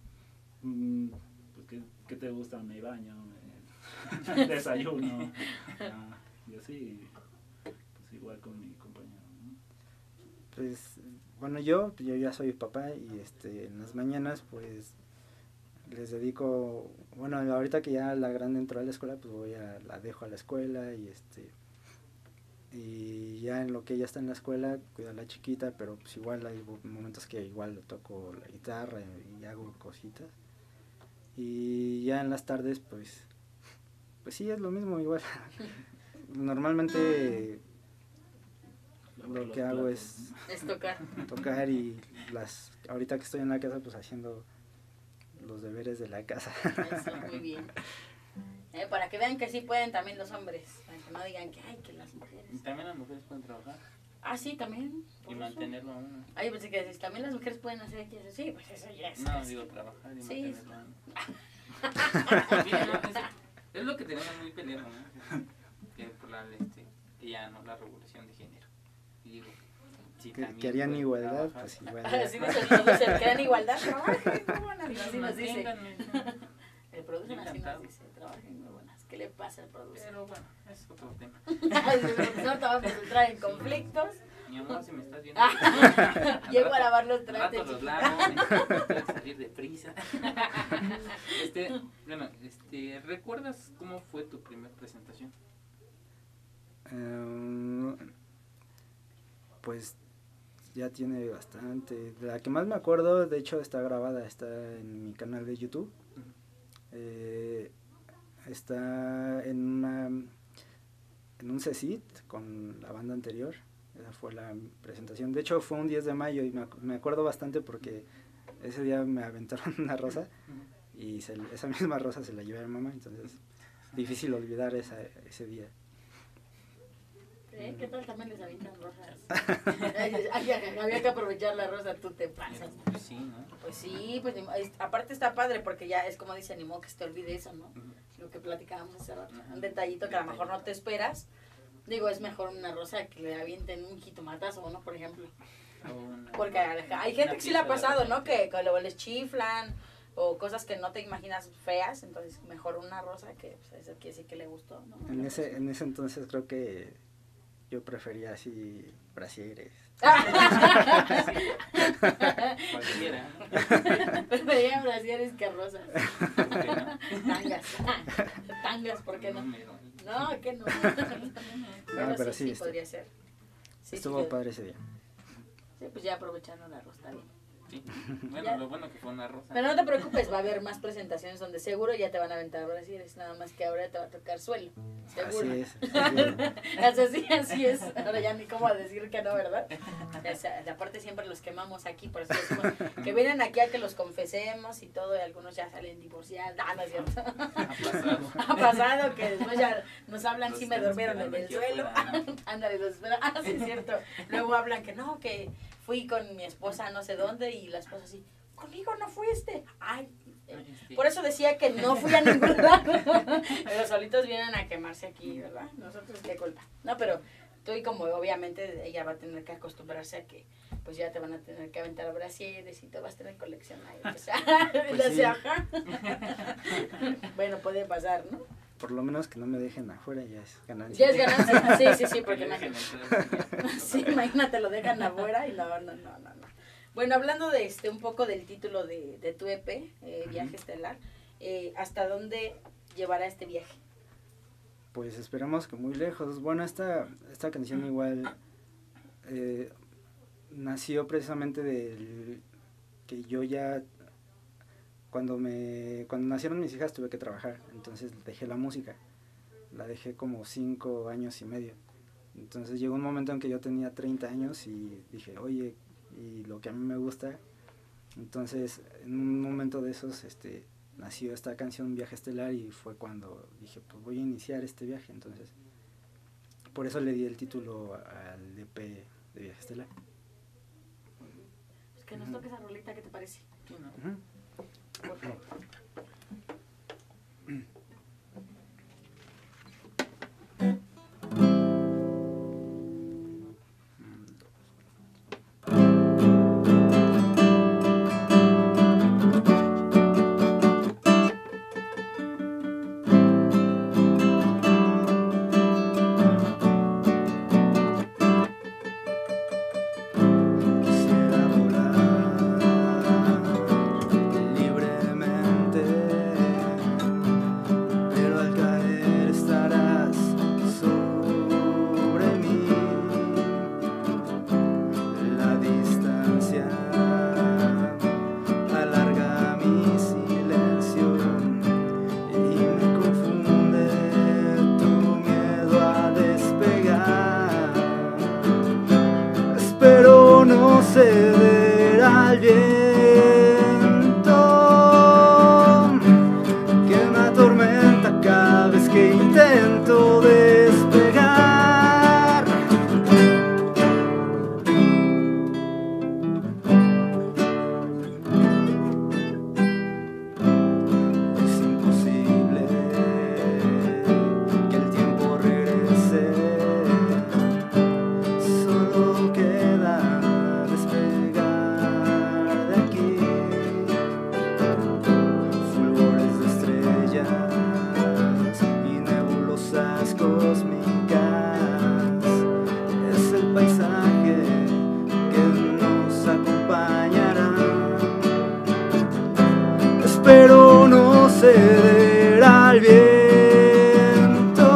pues, ¿qué te gusta? Me baño, me desayuno, y así, pues igual con mi compañero, ¿no? Pues, bueno, yo ya soy papá y en las mañanas, pues, les dedico, bueno, ahorita que ya la grande entró a la escuela, pues la dejo a la escuela y ya en lo que ella está en la escuela, cuido a la chiquita, pero pues igual hay momentos que igual toco la guitarra y hago cositas. Y ya en las tardes, pues sí, es lo mismo, igual. Normalmente lo que hago es tocar y ahorita que estoy en la casa, pues haciendo los deberes de la casa. Eso, muy bien. Para que vean que sí pueden también los hombres, para que no digan que que las mujeres. ¿Y también las mujeres pueden trabajar? Ah, sí, también. Y mantenerlo a uno. Ay, pensé que también las mujeres pueden hacer aquí eso. Sí, pues eso ya es. No, digo trabajar y sí, mantenerlo a uno. Es lo que tenemos muy peleado, ¿no? Que por que ya no la revolución de género. Y digo, si que harían igualdad, pues igualdad. Así nos querían igualdad, trabajen, así nos dice. El productor así nos dice, trabajen muy buenas. ¿Qué le pasa al productor? Pero bueno, es otro tema. No te vamos a entrar en conflictos. Mi amor, si me estás viendo. Llego a lavar los trastes. Los lavo, tengo que salir deprisa. Bueno, ¿recuerdas cómo fue tu primera presentación? Pues ya tiene bastante. La que más me acuerdo, de hecho está grabada, está en mi canal de YouTube. Está en una un CECIT con la banda anterior. Esa fue la presentación. De hecho, fue un 10 de mayo y me acuerdo bastante porque ese día me aventaron una rosa y esa misma rosa se la llevé a mi mamá, entonces difícil olvidar ese día. ¿Qué tal también les avientan rosas? Había que aprovechar la rosa, tú te pasas. Pues sí, ¿no? Pues sí, pues aparte está padre porque ya es como dice, ni modo que se te olvide eso, ¿no? Lo que platicábamos hace rato. Un detallito que a lo mejor no te esperas. Digo, es mejor una rosa que le avienten un jitomatazo, ¿no? Por ejemplo. Porque hay gente que sí le ha pasado, ¿no? Que luego les chiflan o cosas que no te imaginas feas. Entonces, mejor una rosa que pues, eso quiere decir que le gustó, ¿no? En ese entonces creo que yo prefería así brasieres. Cualquiera. Prefería brasieres que rosas. Tangas, ¿por qué no? No, que no. Pero sí, podría ser. Sí, estuvo padre ese día. Sí, pues ya aprovechando la rosa, bien. Sí. Bueno, lo bueno que fue una rosa. Pero no te preocupes, va a haber más presentaciones donde seguro ya te van a aventar brasieres, nada más que ahora te va a tocar suelo. Seguro. Así es. Ahora ya ni cómo decir que no, ¿verdad? O sea, aparte siempre los quemamos aquí, por eso decimos que vienen aquí a que los confesemos y todo, y algunos ya salen divorciados. No es cierto. Ha pasado que después ya nos hablan si me durmieron en el suelo. Ándale, los esperan. Sí es cierto. Luego hablan que no, que fui con mi esposa a no sé dónde y la esposa así, conmigo no fuiste. Ay, por eso decía que no fui a ningún lado. Pero solitos vienen a quemarse aquí, ¿verdad? Nosotros qué culpa. No, pero tú y como obviamente ella va a tener que acostumbrarse a que pues ya te van a tener que aventar brasieres y te vas a tener colección ahí. O sea, pues sí. Bueno, puede pasar, ¿no? Por lo menos que no me dejen afuera ya es ganancia. Ya es ganancia, sí, porque imagínate. Sí, imagínate, lo dejan afuera y no. Bueno, hablando de un poco del título de tu EP, Viaje Estelar, ¿hasta dónde llevará este viaje? Pues esperamos que muy lejos. Bueno, esta canción igual nació precisamente del que yo ya... Cuando nacieron mis hijas tuve que trabajar, entonces dejé la música, la dejé como 5 años y medio. Entonces llegó un momento en que yo tenía 30 años y dije, oye, y lo que a mí me gusta. Entonces en un momento de esos nació esta canción Viaje Estelar y fue cuando dije, pues voy a iniciar este viaje. Entonces por eso le di el título al EP de Viaje Estelar. Pues que nos toque esa rolita, ¿qué te parece? Sí, ¿no? Por favor. ceder al viento que me atormenta cada vez que intento despegar. Es imposible que el tiempo regrese, solo queda despegar de aquí. Fulgores de estrellas y nebulosas cósmicas es el paisaje que nos acompañará. Espero no ceder al viento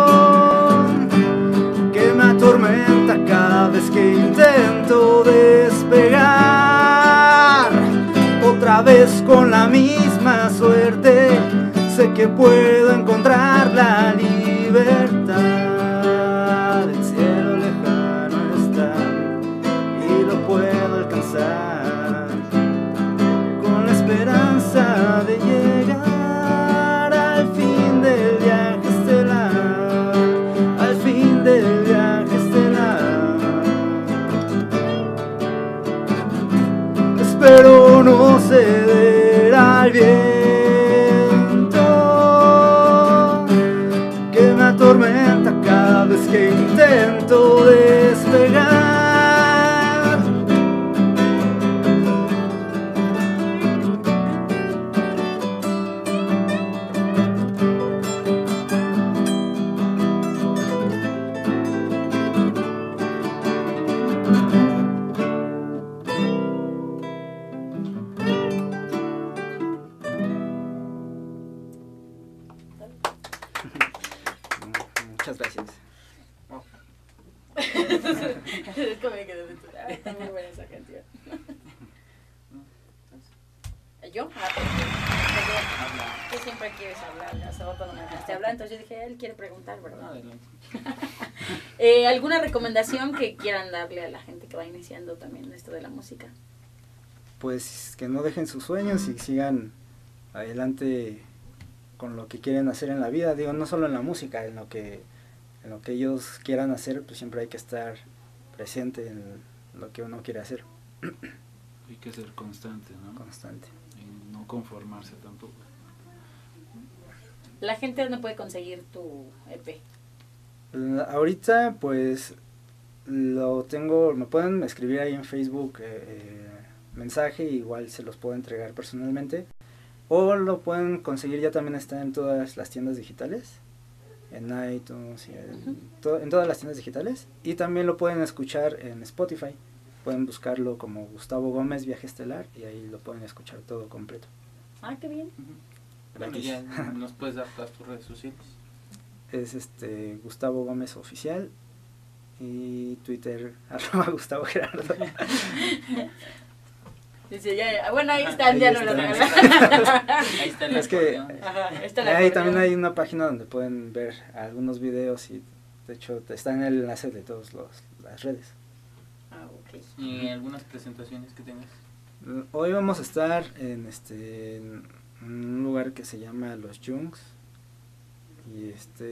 que me atormenta cada vez que intento despegar. Otra vez con la misma suerte, sé que puedo encontrar la libertad. siento despegar. Muchas gracias. Es como que está muy buena esa canción. ¿Yo? Tú siempre quieres hablar, hace rato no me dejaste hablar, entonces yo dije, él quiere preguntar, ¿verdad? ¿Alguna recomendación que quieran darle a la gente que va iniciando también esto de la música? Pues que no dejen sus sueños y sigan adelante con lo que quieren hacer en la vida, digo, no solo en la música, en lo que ellos quieran hacer, pues siempre hay que estar presente en lo que uno quiere hacer. Hay que ser constante, ¿no? Constante. Y no conformarse tampoco. La gente no puede conseguir tu EP. Ahorita, pues, lo tengo, me pueden escribir ahí en Facebook mensaje, igual se los puedo entregar personalmente. O lo pueden conseguir, ya también está en todas las tiendas digitales, en iTunes, y en todas las tiendas digitales. Y también lo pueden escuchar en Spotify. Pueden buscarlo como Gustavo Gómez Viaje Estelar y ahí lo pueden escuchar todo completo. Ah, qué bien. Bueno, ya nos puedes dar todas tus redes sociales. Es Gustavo Gómez Oficial y Twitter @Gustavo Gerardo. Dice, ya, bueno, ahí están, ya no lo Ahí está el Es que ahí también hay una página donde pueden ver algunos videos y de hecho está en el enlace de todas las redes. Ah, ok. ¿Y algunas presentaciones que tengas? Hoy vamos a estar en un lugar que se llama Los Jungs y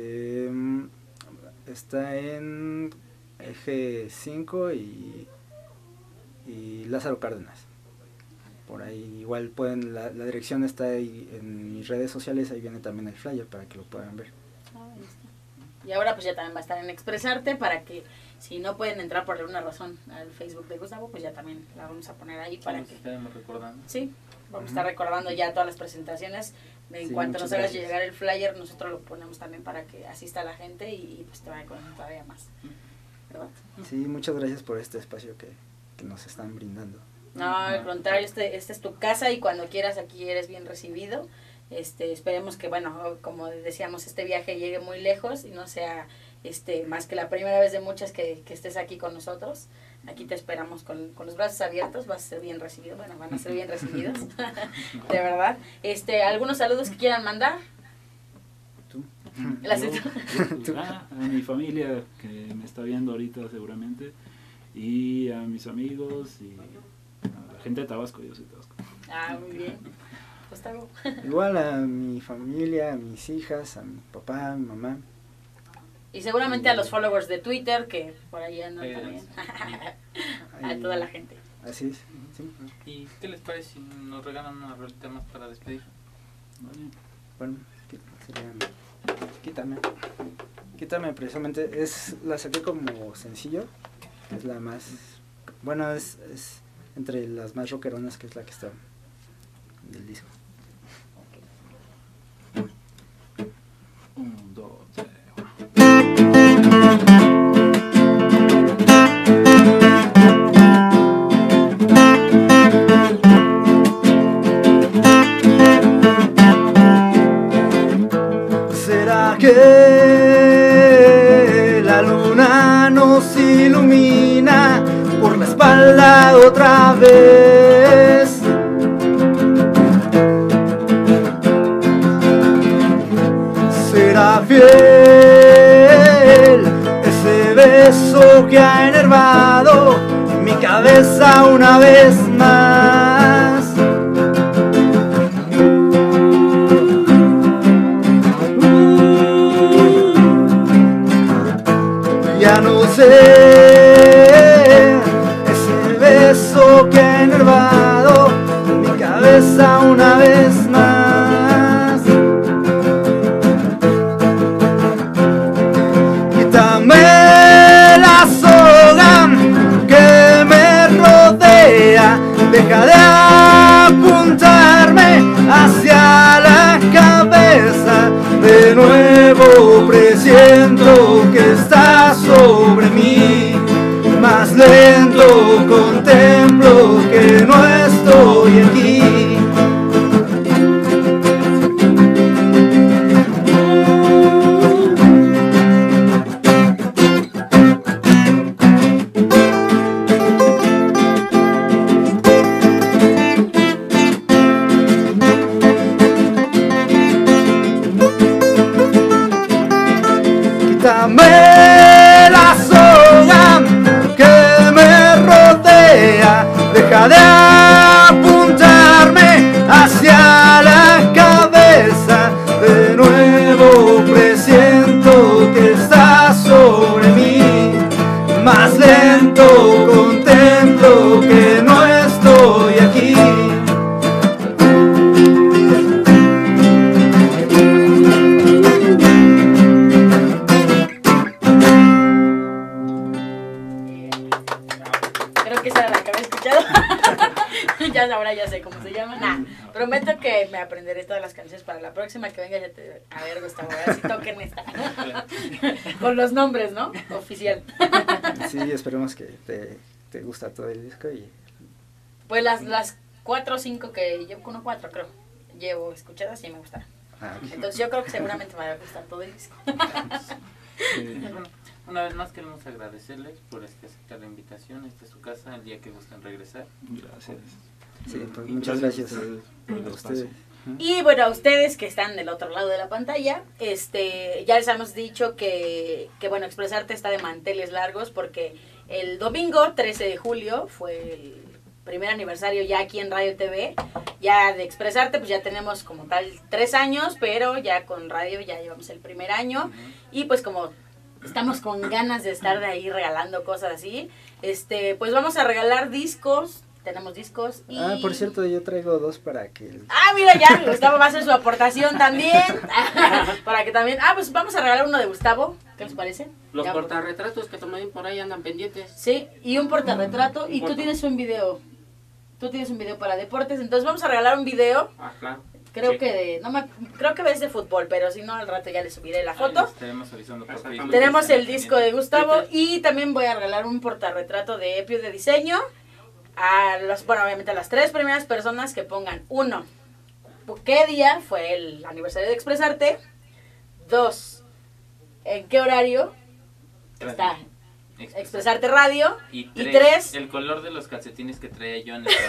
está en Eje 5 y Lázaro Cárdenas. Por ahí igual pueden, la dirección está ahí en mis redes sociales, ahí viene también el flyer para que lo puedan ver. Y ahora pues ya también va a estar en Expresarte para que si no pueden entrar por alguna razón al Facebook de Gustavo, pues ya también la vamos a poner ahí para que estaremos recordando. Sí, vamos a estar recordando ya todas las presentaciones. En cuanto nos hagas llegar el flyer, nosotros lo ponemos también para que asista la gente y pues te vaya a conocer todavía más. ¿Verdad? Sí, muchas gracias por este espacio que nos están brindando. No, al contrario, esta es tu casa y cuando quieras aquí eres bien recibido. Esperemos que, bueno, como decíamos, este viaje llegue muy lejos y no sea más que la primera vez de muchas que estés aquí con nosotros. Aquí te esperamos con los brazos abiertos, vas a ser bien recibido, bueno, van a ser bien recibidos, de verdad. ¿Algunos saludos que quieran mandar? ¿Tú? A mi familia que me está viendo ahorita seguramente, y a mis amigos y a la gente de Tabasco, yo soy Tabasco. Ah, muy bien. Gustavo. Igual a mi familia, a mis hijas, a mi papá, a mi mamá. Y seguramente a los followers de Twitter, que por ahí andan también. A toda la gente. Así es. Sí. ¿Y qué les parece si nos regalan una rolita más para despedir? Bueno, Quítame precisamente, la saqué como sencillo, es la más, bueno, es entre las más rockeronas, que es la que está del disco. 1, 2, 3. ¿Será que la luna nos ilumina por la espalda otra vez? ¿Será fiel ese beso que ha enervado mi cabeza una vez más? Ya no sé, ese beso que ha enervado mi cabeza una vez más. Quítame presiento que estás sobre mí. Más lento contemplo que no estoy aquí. Quítame la soga que me rodea, deja de apuntarme hacia la cabeza. De nuevo presiento que estás sobre mí. Más lento contemplo que no estoy aquí. Ahora ya sé cómo se llama. Nah, prometo que me aprenderé todas las canciones para la próxima que venga. A ver, Gustavo, a ver si toquen esta. Con los nombres, ¿no? Oficial. Sí, esperemos que te gusta todo el disco. Pues las 4 o 5 que llevo, 4 creo, llevo escuchadas y me gustaron. Okay. Entonces yo creo que seguramente me va a gustar todo el disco. Sí. Una vez más queremos agradecerles por aceptar la invitación. Esta es su casa, el día que gusten regresar. Gracias. Sí, pues muchas gracias a ustedes. Y bueno, a ustedes que están del otro lado de la pantalla, ya les hemos dicho que bueno, Expresarte está de manteles largos porque el domingo 13 de julio fue el primer aniversario ya aquí en Radio TV, ya de Expresarte, pues ya tenemos como tal 3 años, pero ya con radio ya llevamos el primer año, y pues como estamos con ganas de estar de ahí regalando cosas así, pues vamos a regalar discos. Tenemos discos y... Ah, por cierto, yo traigo 2 para que... Ah, mira, ya, Gustavo va a hacer su aportación también. Para que también... Ah, pues vamos a regalar uno de Gustavo. ¿Qué les parece? Los portarretratos que también por ahí andan pendientes. Sí, y un portarretrato. Y tú tienes un video. Tú tienes un video para deportes. Entonces vamos a regalar un video. Ah, claro. Creo que creo que es de fútbol, pero si no al rato ya les subiré la foto. Tenemos el disco de Gustavo y también voy a regalar un portarretrato de Epio de diseño. Obviamente a las 3 primeras personas que pongan 1, ¿qué día fue el aniversario de Expresarte? 2, ¿en qué horario está Expresarte Radio? Y 3, el color de los calcetines que traía yo en el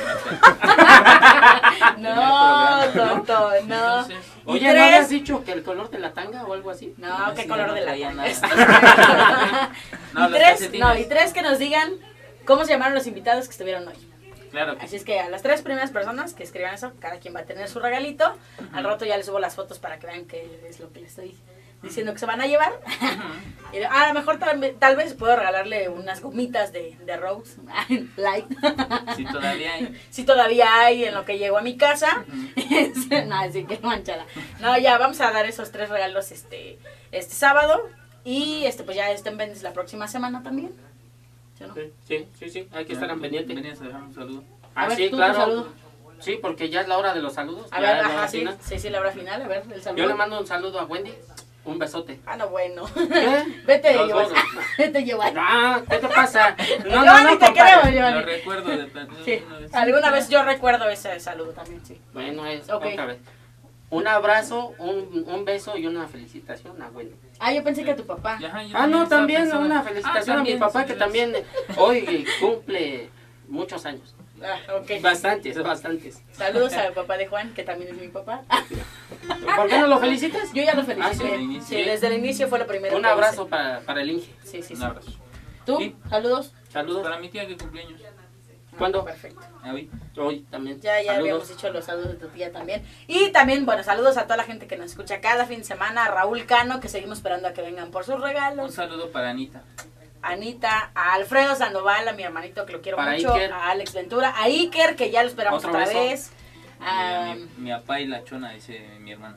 No, tonto, no. Entonces, oye, ¿no habías dicho que el color de la tanga o algo así? No, ¿qué color de la tanga? Y 3 que nos digan cómo se llamaron los invitados que estuvieron hoy. Claro. Así es que a las 3 primeras personas que escriban eso, cada quien va a tener su regalito. Al rato ya les subo las fotos para que vean qué es lo que les estoy diciendo que se van a llevar. A lo mejor tal vez puedo regalarle unas gomitas de Rose Light. Si todavía hay. Si todavía hay en lo que llego a mi casa. No, así que manchada. No, ya vamos a dar esos 3 regalos este sábado. Y pues ya estén pendientes la próxima semana también. ¿No? Sí, hay que estar en pendiente. Venías a dejar un saludo. Ah, sí, claro. Sí, porque ya es la hora de los saludos. A ver, ajá, sí, la hora final, a ver, el saludo. Yo le mando un saludo a Wendy, un besote. Ah, no, bueno. ¿Qué? Vete, Giovanni. Vete, Giovanni. Ah, ¿qué te pasa? No, te creo, Giovanni. Lo recuerdo de sí. Alguna vez yo recuerdo ese saludo también, sí. Bueno, otra vez. Un abrazo, un beso y una felicitación a Wendy. Ah, yo pensé que a tu papá. No, también una felicitación a mi papá, que también hoy cumple muchos años. Ah, okay. Bastantes. Saludos al papá de Juan, que también es mi papá. ¿Por qué no lo felicitas? Yo ya lo felicité. Sí, desde el inicio fue lo primero. Un abrazo para el Inge. Sí. Un abrazo. ¿Tú? ¿Sí? Saludos. Para mi tía que cumpleaños. ¿Cuándo? Perfecto. Hoy también. Ya habíamos dicho los saludos de tu tía también. Y también, bueno, saludos a toda la gente que nos escucha cada fin de semana. A Raúl Cano, que seguimos esperando a que vengan por sus regalos. Un saludo para Anita. A Alfredo Sandoval, a mi hermanito que lo quiero mucho. Iker. A Alex Ventura. A Iker, que ya lo esperamos otra vez. A mi papá y la chona, dice mi hermano.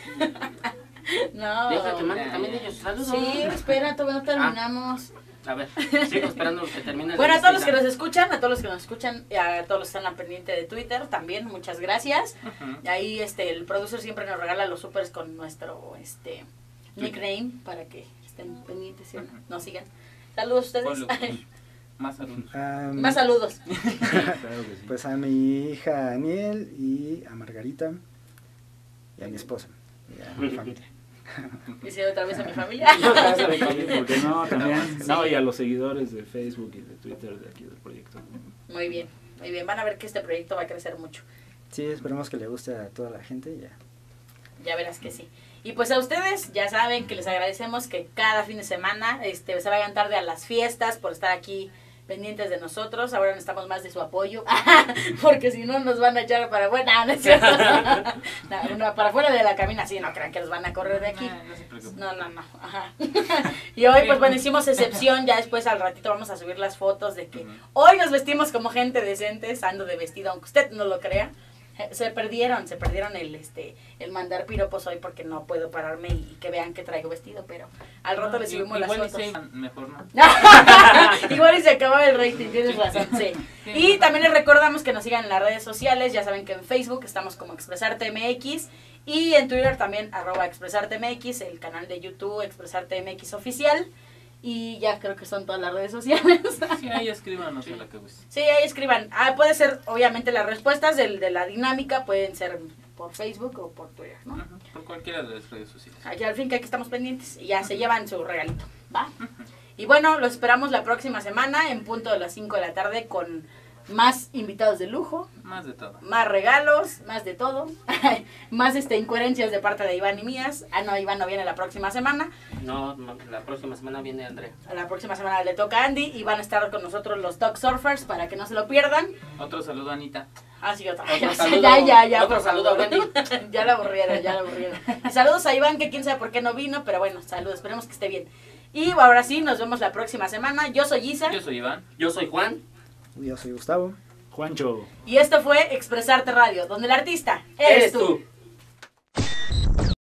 No. Deja que manden también ellos saludos. Sí, espera, todavía no terminamos. A ver, sigo esperando que termine. Bueno, a todos los que nos escuchan, a todos los que están al pendiente de Twitter también, muchas gracias. Ahí el producer siempre nos regala los supers con nuestro nickname para que estén pendientes y nos sigan. Saludos a ustedes. Más saludos. Más saludos. Claro que sí. Pues a mi hija Aniel y a Margarita y a mi esposa y a mi familia. Dice otra vez a mi familia. Porque no, también, no, y a los seguidores de Facebook y de Twitter de aquí del proyecto. Muy bien, muy bien. Van a ver que este proyecto va a crecer mucho. Sí, esperemos que le guste a toda la gente y ya. Ya verás que sí. Y pues a ustedes ya saben que les agradecemos que cada fin de semana se vayan tarde a las fiestas por estar aquí pendientes de nosotros. Ahora necesitamos más de su apoyo, porque si no nos van a echar para afuera. No es cierto. No, para afuera de la cabina, sí, no crean que los van a correr de aquí. No se preocupen. No. Ajá. Y hoy, pues bueno, hicimos excepción. Ya después al ratito vamos a subir las fotos de que hoy nos vestimos como gente decente, ando de vestido, aunque usted no lo crea. Se perdieron el mandar piropos hoy porque no puedo pararme y que vean que traigo vestido, pero al rato les subimos las fotos. Mejor no. Igual y se acaba el rating, tienes razón, sí. Y también les recordamos que nos sigan en las redes sociales. Ya saben que en Facebook estamos como Expresarte MX y en Twitter también @Expresarte MX, el canal de YouTube Expresarte MX Oficial. Y ya creo que son todas las redes sociales. Sí, ahí escríbanos a la que guste. Sí, ahí escriban. Puede ser, obviamente, las respuestas de la dinámica pueden ser por Facebook o por Twitter, ¿no? Por cualquiera de las redes sociales. Aquí al fin que aquí estamos pendientes y ya se llevan su regalito, ¿va? Y bueno, los esperamos la próxima semana en punto de las 5 de la tarde con más invitados de lujo. Más de todo. Más regalos, más de todo. Más incoherencias de parte de Iván y mías. No, Iván no viene la próxima semana. No, la próxima semana viene Andrea. La próxima semana le toca a Andy y van a estar con nosotros los Dog Surfers para que no se lo pierdan. Otro saludo a Anita. Sí, otro saludo, ya. Otro saludo a Wendy. Ya la aburrieron. Y saludos a Iván, que quién sabe por qué no vino, pero bueno, saludos, esperemos que esté bien. Y ahora sí, nos vemos la próxima semana. Yo soy Isa. Yo soy Iván. Yo soy Juan. Yo soy Gustavo. Juancho. Y esto fue Expresarte Radio, donde el artista eres tú.